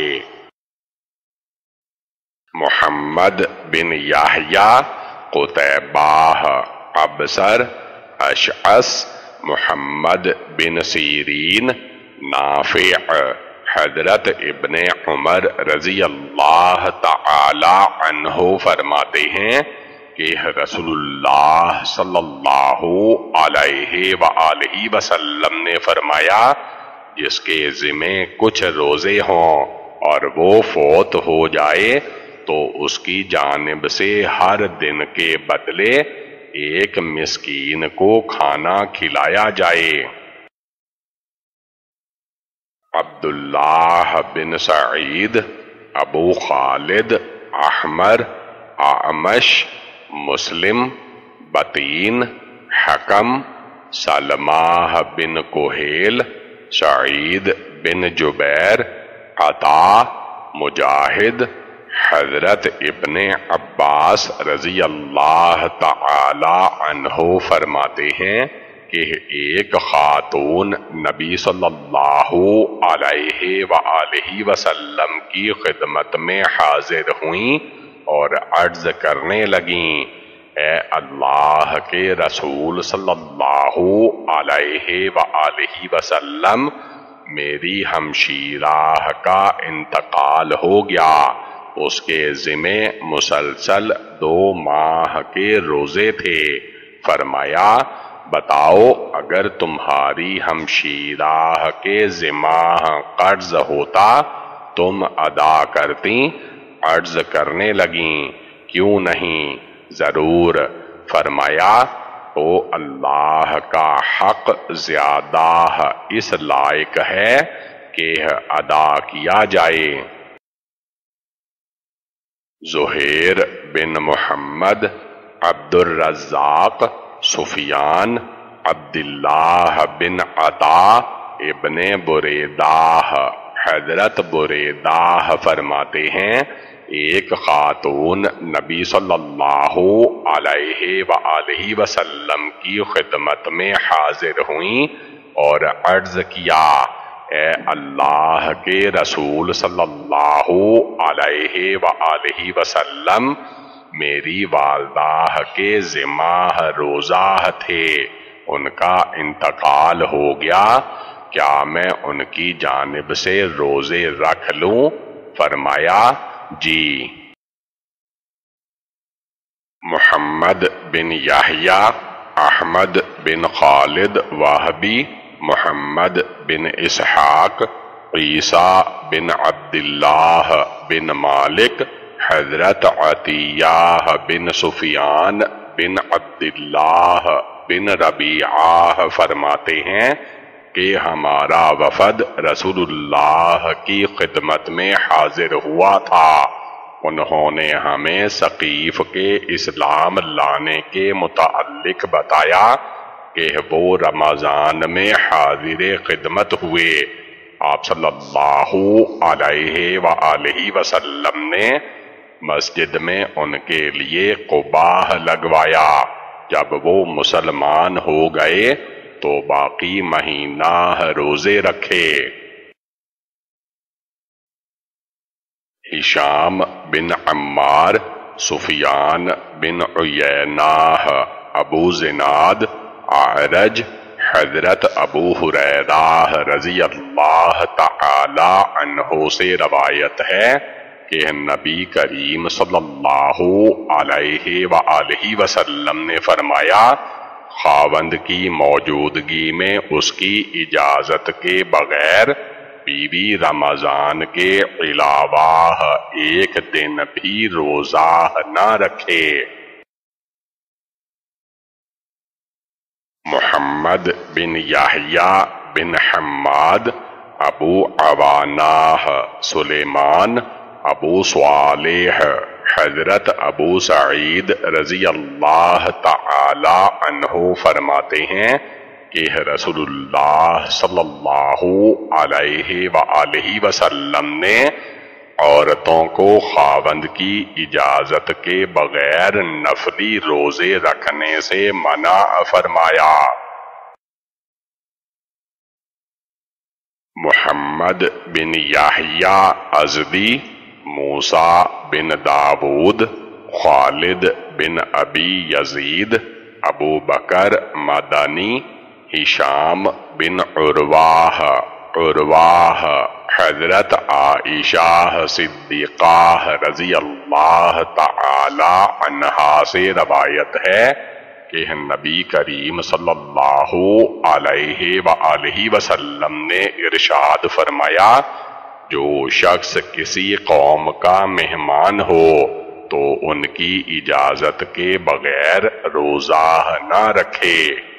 محمد بن یحییٰ قتیبہ ابصر اشعث محمد بن سیرین نافع حضرت ابن عمر رضی اللہ تعالی عنہ فرماتے ہیں کہ رسول اللہ صلی اللہ علیہ وآلہ وسلم نے فرمایا، جس کے ذمے کچھ روزے ہوں اور وہ فوت ہو جائے تو اس کی جانب سے ہر دن کے بدلے ایک مسکین کو کھانا کھلایا جائے۔ عبداللہ بن سعید ابو خالد احمر اعمش مسلم بطین حکم سلمہ بن کوہیل سعید بن جبیر عطا مجاہد حضرت ابن عباس رضی اللہ تعالی عنہ فرماتے ہیں کہ ایک خاتون نبی صلی اللہ علیہ وآلہ وسلم کی خدمت میں حاضر ہوئیں اور عرض کرنے لگیں، اے اللہ کے رسول صلی اللہ علیہ وآلہ وسلم، میری ہمشیرہ کا انتقال ہو گیا، اس کے ذمے مسلسل دو ماہ کے روزے تھے۔ فرمایا، بتاؤ اگر تمہاری ہمشیرہ کے ذمہ قرض ہوتا تم ادا کرتی؟ عرض کرنے لگیں، کیوں نہیں، ضرور۔ فرمایا، تو اللہ کا حق زیادہ اس لائق ہے کہ ادا کیا جائے۔ زہیر بن محمد عبد الرزاق سفیان عبداللہ بن عطا ابن بریدہ حضرت بریدہ فرماتے ہیں، ایک خاتون نبی صلی اللہ علیہ وآلہ وسلم کی خدمت میں حاضر ہوئیں اور عرض کیا، اے اللہ کے رسول صلی اللہ علیہ وآلہ وسلم، میری والدہ کے ذمہ روزہ تھے، ان کا انتقال ہو گیا، کیا میں ان کی جانب سے روزے رکھ لوں؟ فرمایا، جی۔ محمد بن یحییٰ احمد بن خالد وہبی محمد بن اسحاق عیسیٰ بن عبداللہ بن مالک حضرت عطیہ بن سفیان بن عبداللہ بن ربیعہ فرماتے ہیں کہ ہمارا وفد رسول اللہ کی خدمت میں حاضر ہوا تھا، انہوں نے ہمیں ثقیف کے اسلام لانے کے متعلق بتایا کہ وہ رمضان میں حاضر خدمت ہوئے، آپ صلی اللہ علیہ وآلہ وسلم نے مسجد میں ان کے لیے قباء لگوایا، جب وہ مسلمان ہو گئے تو باقی مہینہ روزے رکھے۔ ہشام بن عمار سفیان بن عیینہ ابو زناد اعرج حضرت ابو ہریرہ رضی اللہ تعالی عنہ سے روایت ہے کہ نبی کریم صلی اللہ علیہ وآلہ وسلم نے فرمایا، خاوند کی موجودگی میں اس کی اجازت کے بغیر بی بی رمضان کے علاوہ ایک دن بھی روزہ نہ رکھے۔ محمد بن یحییٰ بن حماد، ابو عوانہ سلیمان، ابو صالح، حضرت ابو سعید رضی اللہ تعالی عنہ فرماتے ہیں کہ رسول اللہ صلی اللہ علیہ وآلہ وسلم نے عورتوں کو خاوند کی اجازت کے بغیر نفلی روزے رکھنے سے منع فرمایا۔ محمد بن یحییٰ ازدی، موسیٰ بن داود، خالد بن ابی یزید، ابو بکر مدنی، ہشام بن عرواہ عرواہ حضرت عائشہ صدیقہ رضی اللہ تعالی عنہا سے روایت ہے کہ نبی کریم صلی اللہ علیہ وآلہ وسلم نے ارشاد فرمایا، جو شخص کسی قوم کا مہمان ہو تو ان کی اجازت کے بغیر روزہ نہ رکھے۔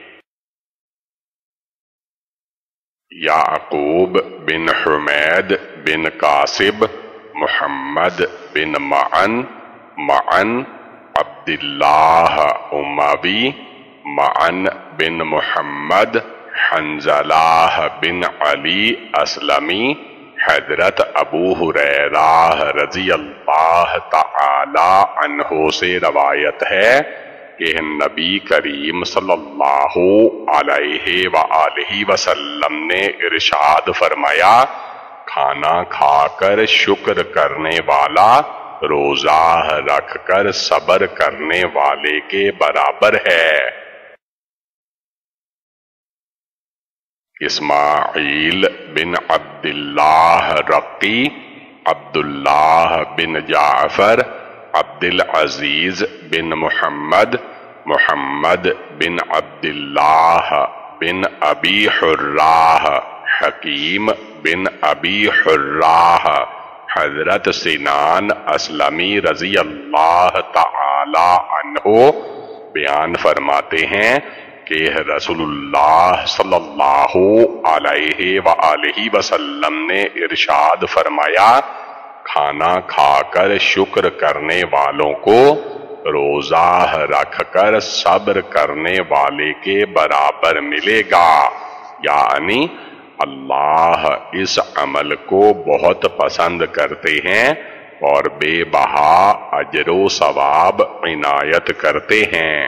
یعقوب بن حمید بن قاسب، محمد بن معن معن عبداللہ اموی، معن بن محمد، حنظلہ بن علی اسلمی، حضرت ابو ہریرہ رضی اللہ تعالی عنہ سے روایت ہے کہ نبی کریم صلی اللہ علیہ وآلہ وسلم نے ارشاد فرمایا، کھانا کھا کر شکر کرنے والا روزہ رکھ کر صبر کرنے والے کے برابر ہے۔ اسماعیل بن عبداللہ رقی، عبداللہ بن جعفر، عبدالعزیز بن محمد، محمد بن عبداللہ بن ابی حراہ، حکیم بن ابی حراہ، حضرت سنان اسلمی رضی اللہ تعالی عنہ بیان فرماتے ہیں کہ رسول اللہ صلی اللہ علیہ وآلہ وسلم نے ارشاد فرمایا، کھانا کھا کر شکر کرنے والوں کو روزہ رکھ کر صبر کرنے والے کے برابر ملے گا، یعنی اللہ اس عمل کو بہت پسند کرتے ہیں اور بے بہا اجر و ثواب عنایت کرتے ہیں۔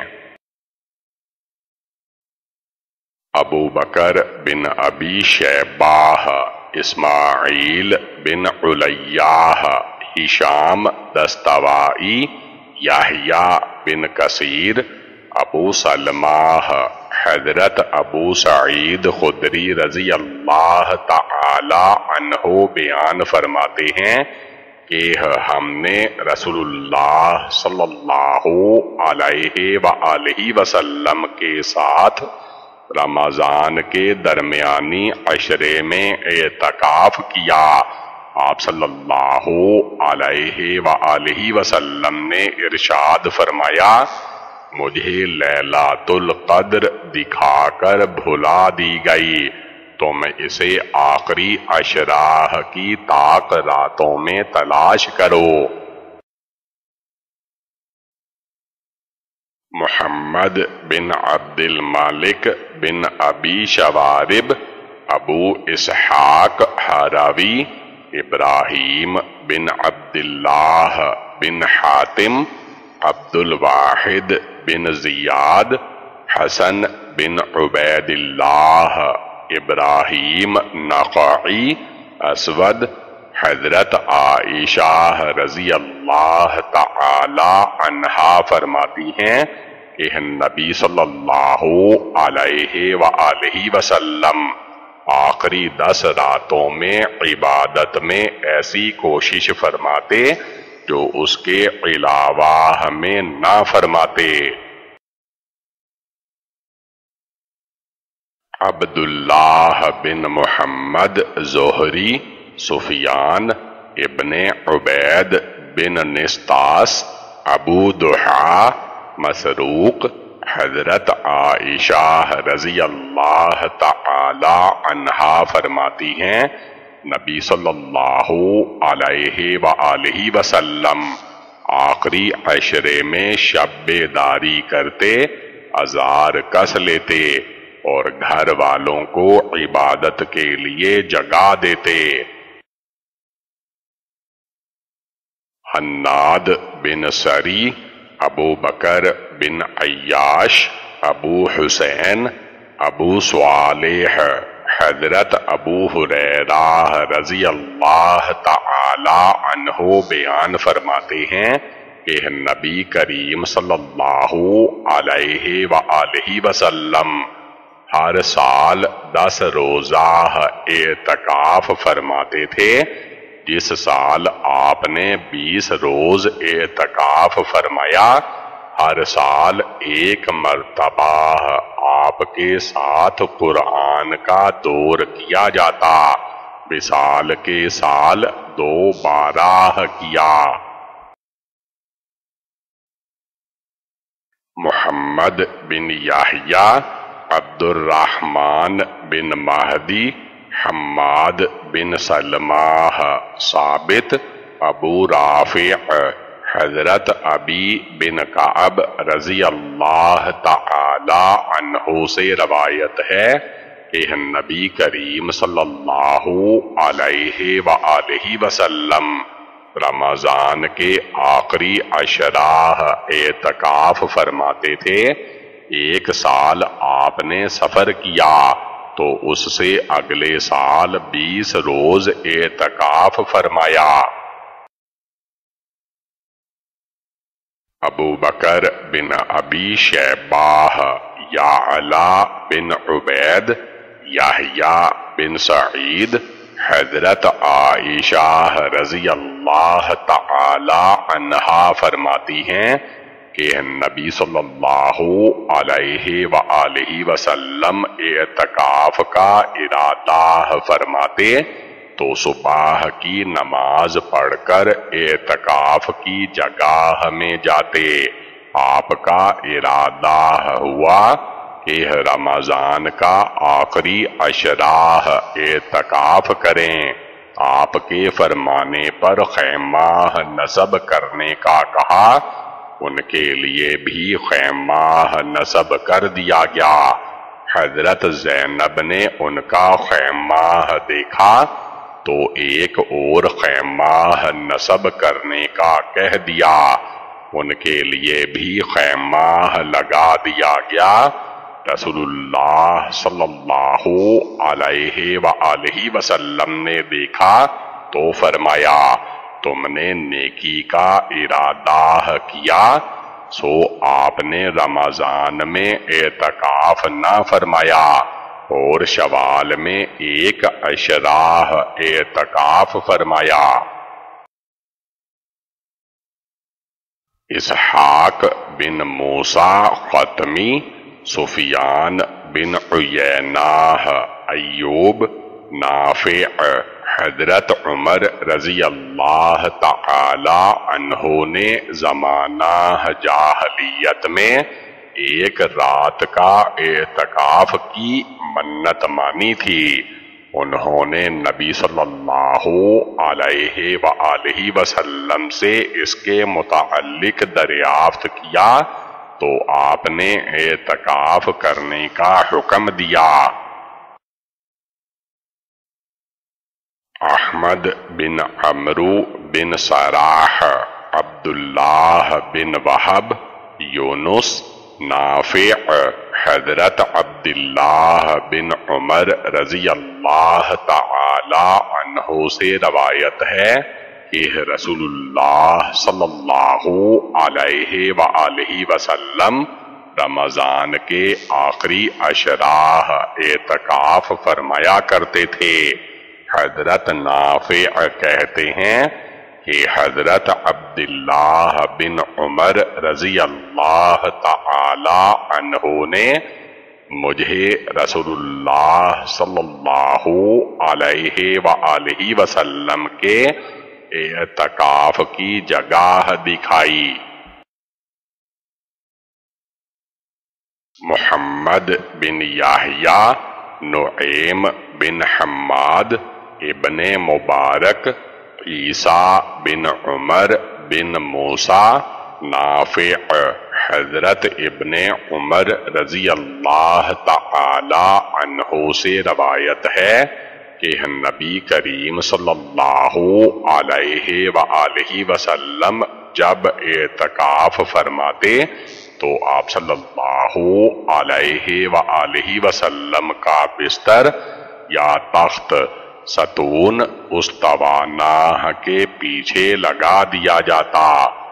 ابو بکر بن ابی شیبہ، اسماعیل بن علیہ، ہشام دستوائی، یحییٰ بن کثیر، ابو سلمہ، حضرت ابو سعید خدری رضی اللہ تعالی عنہ بیان فرماتے ہیں کہ ہم نے رسول اللہ صلی اللہ علیہ وآلہ وسلم کے ساتھ رمضان کے درمیانی عشرے میں اعتکاف کیا۔ آپ صلی اللہ علیہ وآلہ وسلم نے ارشاد فرمایا، مجھے لیلۃ القدر دکھا کر بھلا دی گئی تو میں اسے آخری عشرہ کی طاق راتوں میں تلاش کرو۔ محمد بن عبد المالک بن ابی شوارب، ابو اسحاق ہروی، ابراہیم بن عبداللہ بن حاتم، عبد الواحد بن زیاد، حسن بن عبید اللہ، ابراہیم نخعی، اسود، حضرت عائشہ رضی اللہ تعالی عنہا فرماتی ہیں کہ نبی صلی اللہ علیہ وآلہ وسلم آخری دس راتوں میں عبادت میں ایسی کوشش فرماتے جو اس کے علاوہ ہمیں نہ فرماتے۔ عبداللہ بن محمد زہری، سفیان ابن عبید بن نستاس، ابو دحا، مسروق، حضرت عائشہ رضی اللہ تعالی عنہا فرماتی ہیں نبی صلی اللہ علیہ وآلہ وسلم آخری عشرے میں شب بیداری کرتے، ازار کس لیتے اور گھر والوں کو عبادت کے لیے جگا دیتے۔ حناد بن سری، ابو بکر بن عیاش، ابو حسین، ابو صالح، حضرت ابو ہریرہ رضی اللہ تعالی عنہ بیان فرماتے ہیں کہ نبی کریم صلی اللہ علیہ وآلہ وسلم ہر سال دس روزہ اعتکاف فرماتے تھے۔ جس سال آپ نے بیس روز اعتکاف فرمایا، ہر سال ایک مرتبہ آپ کے ساتھ قرآن کا دور کیا جاتا، وصال کے سال دو بارہ کیا۔ محمد بن یحییٰ، عبد الرحمن بن مہدی، حماد بن سلمہ، ثابت، ابو رافع، حضرت ابی بن کعب رضی اللہ تعالی عنہ سے روایت ہے کہ نبی کریم صلی اللہ علیہ وآلہ وسلم رمضان کے آخری عشرہ اعتکاف فرماتے تھے۔ ایک سال آپ نے سفر کیا تو اس سے اگلے سال بیس روز اعتکاف فرمایا۔ ابو بکر بن ابی شیبہ، یعلا بن عبید، یحییٰ بن سعید، حضرت عائشہ رضی اللہ تعالی عنہا فرماتی ہیں کہ نبی صلی اللہ علیہ وآلہ وسلم اعتکاف کا ارادہ فرماتے تو صبح کی نماز پڑھ کر اعتکاف کی جگہ میں جاتے۔ آپ کا ارادہ ہوا کہ رمضان کا آخری عشرہ اعتکاف کریں۔ آپ کے فرمانے پر خیمہ نصب کرنے کا کہا، ان کے لیے بھی خیمہ نصب کر دیا گیا۔ حضرت زینب نے ان کا خیمہ دیکھا تو ایک اور خیمہ نصب کرنے کا کہہ دیا، ان کے لیے بھی خیمہ لگا دیا گیا۔ رسول اللہ صلی اللہ علیہ وآلہ وسلم نے دیکھا تو فرمایا، تم نے نیکی کا ارادہ کیا، سو آپ نے رمضان میں اعتکاف نہ فرمایا اور شوال میں ایک عشرہ اعتکاف فرمایا۔ اسحاق بن موسیٰ ختمی، سفیان بن عیینہ، ایوب، نافع، حضرت عمر رضی اللہ تعالی عنہ نے زمانہ جاہلیت میں ایک رات کا اعتکاف کی منت مانی تھی۔ انہوں نے نبی صلی اللہ علیہ وآلہ وسلم سے اس کے متعلق دریافت کیا تو آپ نے اعتکاف کرنے کا حکم دیا۔ احمد بن عمرو بن سراح، عبداللہ بن وہب، یونس، نافع، حضرت عبداللہ بن عمر رضی اللہ تعالی عنہ سے روایت ہے کہ رسول اللہ صلی اللہ علیہ وآلہ وسلم رمضان کے آخری اشراح اعتکاف فرمایا کرتے تھے۔ حضرت نافع کہتے ہیں کہ حضرت عبداللہ بن عمر رضی اللہ تعالی عنہ نے مجھے رسول اللہ صلی اللہ علیہ وآلہ وسلم کے اعتکاف کی جگہ دکھائی۔ محمد بن یحییٰ، نعیم بن حماد، ابن مبارک، عیسیٰ بن عمر بن موسیٰ، نافع، حضرت ابن عمر رضی اللہ تعالی عنہ سے روایت ہے کہ نبی کریم صلی اللہ علیہ وآلہ وسلم جب اعتکاف فرماتے تو آپ صلی اللہ علیہ وآلہ وسلم کا بستر یا تخت ستون استوانہ کے پیچھے لگا دیا جاتا۔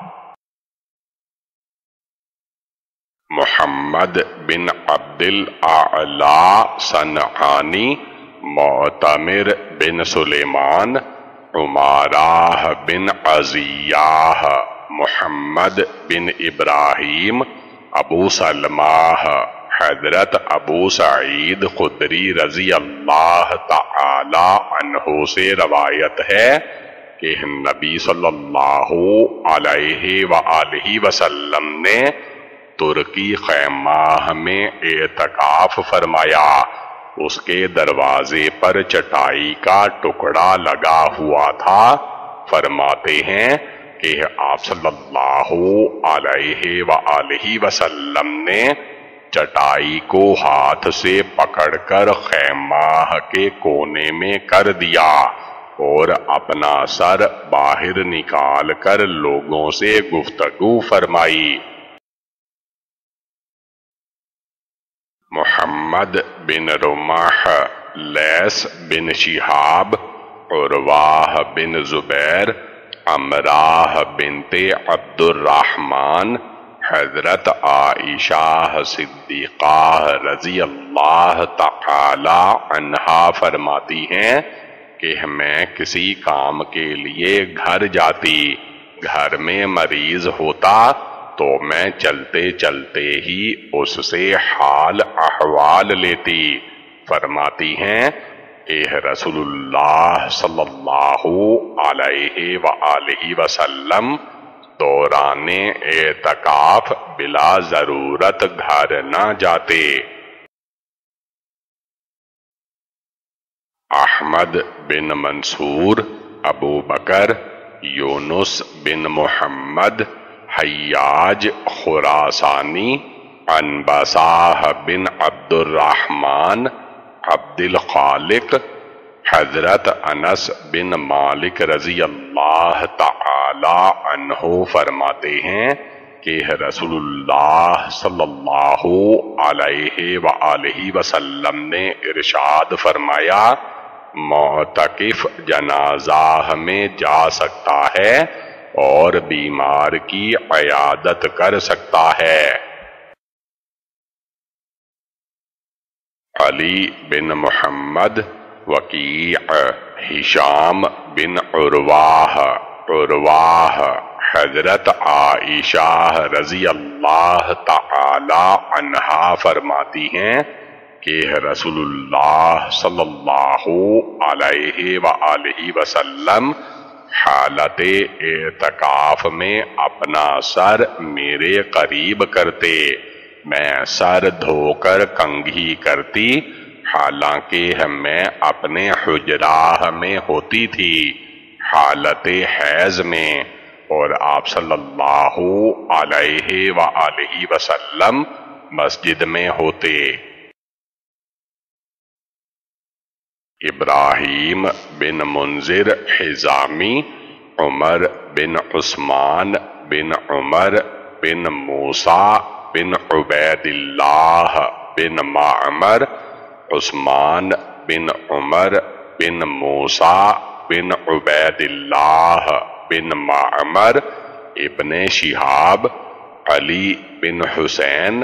محمد بن عبد الاعلی صنعانی، معتمر بن سلیمان، عمارہ بن عزیہ، محمد بن ابراہیم، ابو سلمہ، حضرت ابو سعید خدری رضی اللہ تعالی عنہ سے روایت ہے کہ نبی صلی اللہ علیہ وآلہ وسلم نے ترکی خیمہ میں اعتکاف فرمایا۔ اس کے دروازے پر چٹائی کا ٹکڑا لگا ہوا تھا۔ فرماتے ہیں کہ آپ صلی اللہ علیہ وآلہ وسلم نے چٹائی کو ہاتھ سے پکڑ کر خیمہ کے کونے میں کر دیا اور اپنا سر باہر نکال کر لوگوں سے گفتگو فرمائی۔ محمد بن رمح، لیث بن شہاب، عروہ بن زبیر، امراہ بنت عبد الرحمن، حضرت عائشہ صدیقہ رضی اللہ تعالی عنہا فرماتی ہیں کہ میں کسی کام کے لیے گھر جاتی، گھر میں مریض ہوتا تو میں چلتے چلتے ہی اس سے حال احوال لیتی۔ فرماتی ہیں کہ رسول اللہ صلی اللہ علیہ وآلہ وسلم دوران اعتکاف بلا ضرورت گھر نہ جاتے۔ احمد بن منصور، ابو بکر، یونس بن محمد، حیاج خراسانی، انبساہ بن عبد الرحمن، عبد الخالق، حضرت انس بن مالک رضی اللہ تعالی عنہ فرماتے ہیں کہ رسول اللہ صلی اللہ علیہ وآلہ وسلم نے ارشاد فرمایا، معتکف جنازہ میں جا سکتا ہے اور بیمار کی عیادت کر سکتا ہے۔ علی بن محمد، وکیع، ہشام بن عرواہ، عرواہ، حضرت عائشہ رضی اللہ تعالی عنہا فرماتی ہیں کہ رسول اللہ صلی اللہ علیہ وآلہ وسلم حالت اعتکاف میں اپنا سر میرے قریب کرتے، میں سر دھو کر کنگھی کرتی، حالانکہ میں اپنے حجراہ میں ہوتی تھی حالت حیض میں، اور آپ صلی اللہ علیہ وآلہ وسلم مسجد میں ہوتے۔ ابراہیم بن منذر حزامی، عمر بن عثمان بن عمر بن موسیٰ بن عبید اللہ بن معمر، عثمان بن عمر بن موسیٰ بن عبید اللہ بن معمر، ابن شہاب، علی بن حسین،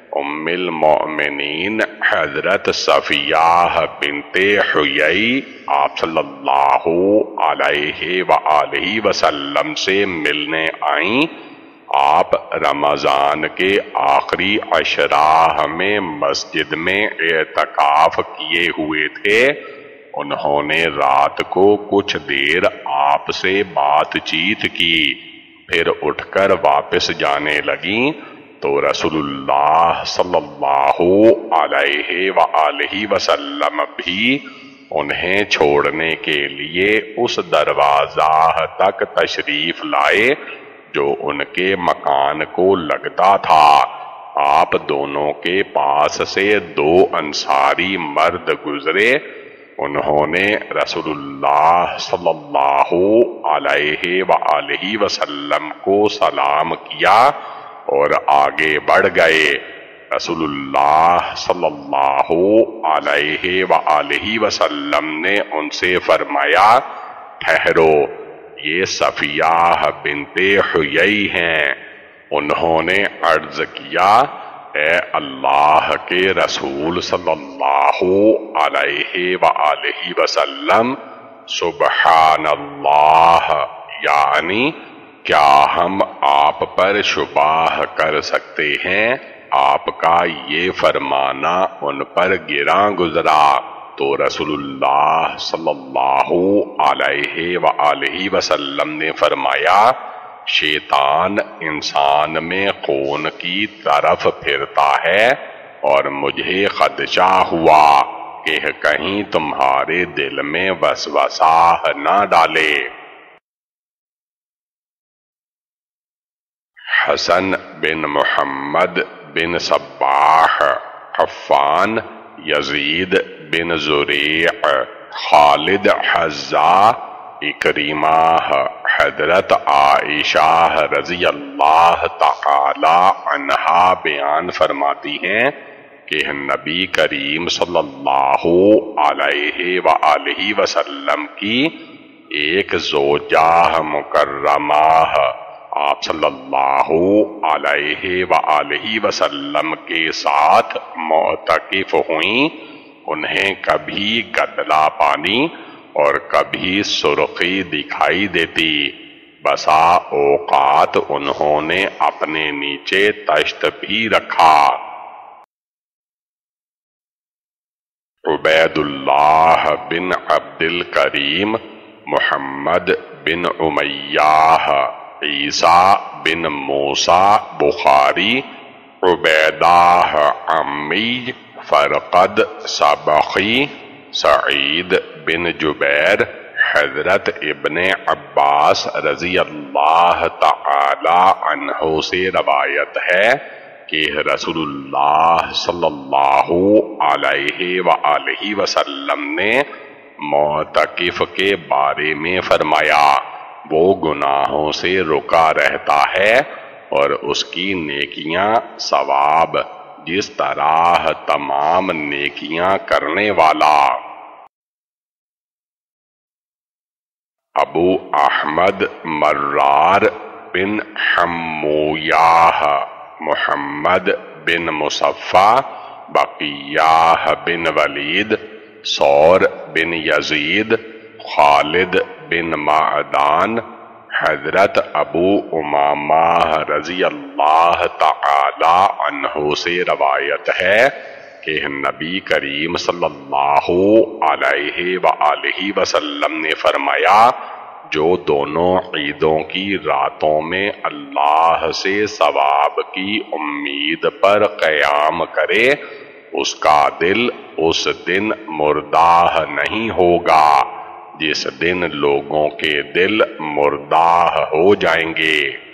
ام المؤمنین حضرت صفیہ بنت حیی آپ صلی اللہ علیہ وآلہ وسلم سے ملنے آئیں۔ آپ رمضان کے آخری عشرہ میں مسجد میں اعتکاف کیے ہوئے تھے۔ انہوں نے رات کو کچھ دیر آپ سے بات چیت کی، پھر اٹھ کر واپس جانے لگیں تو رسول اللہ صلی اللہ علیہ وآلہ وسلم بھی انہیں چھوڑنے کے لیے اس دروازہ تک تشریف لائے جو ان کے مکان کو لگتا تھا۔ آپ دونوں کے پاس سے دو انصاری مرد گزرے۔ انہوں نے رسول اللہ صلی اللہ علیہ وآلہ وسلم کو سلام کیا اور آگے بڑھ گئے۔ رسول اللہ صلی اللہ علیہ وآلہ وسلم نے ان سے فرمایا، ٹھہرو، یہ صفیہ بنت حیی ہیں۔ انہوں نے عرض کیا، اے اللہ کے رسول صلی اللہ علیہ وآلہ وسلم، سبحان اللہ، یعنی کیا ہم آپ پر شبہ کر سکتے ہیں؟ آپ کا یہ فرمانا ان پر گراں گزرا۔ تو رسول اللہ صلی اللہ علیہ وآلہ وسلم نے فرمایا، شیطان انسان میں خون کی طرف پھرتا ہے اور مجھے خدشہ ہوا کہ کہیں تمہارے دل میں وسوسہ نہ ڈالے۔ حسن بن محمد بن صباح، عفان، یزید بن زریع، خالد حذا، اکریمہ، حضرت عائشہ رضی اللہ تعالی عنہا بیان فرماتی ہیں کہ نبی کریم صلی اللہ علیہ وآلہ وسلم کی ایک زوجہ مکرمہ آپ صلی اللہ علیہ وآلہ وسلم کے ساتھ معتکف ہوئیں۔ انہیں کبھی گدلا پانی اور کبھی سرخی دکھائی دیتی۔ بسا اوقات انہوں نے اپنے نیچے تشت بھی رکھا۔ عبید اللہ بن عبد الکریم، محمد بن امیہ، عیسیٰ بن موسیٰ بخاری، عبیدہ عمی، فرقد سبخی، سعید بن جبیر، حضرت ابن عباس رضی اللہ تعالی عنہ سے روایت ہے کہ رسول اللہ صلی اللہ علیہ وآلہ وسلم نے معتکف کے بارے میں فرمایا، وہ گناہوں سے رکا رہتا ہے اور اس کی نیکیاں ثواب جس طرح تمام نیکیاں کرنے والا۔ ابو احمد مرار بن حمویہ، محمد بن مصفہ، بقیہ بن ولید، ثور بن یزید، خالد بن معدان، حضرت ابو امامہ رضی اللہ تعالی عنہ سے روایت ہے کہ نبی کریم صلی اللہ علیہ وآلہ وسلم نے فرمایا، جو دونوں عیدوں کی راتوں میں اللہ سے ثواب کی امید پر قیام کرے، اس کا دل اس دن مردہ نہیں ہوگا جس دن لوگوں کے دل مردہ ہو جائیں گے۔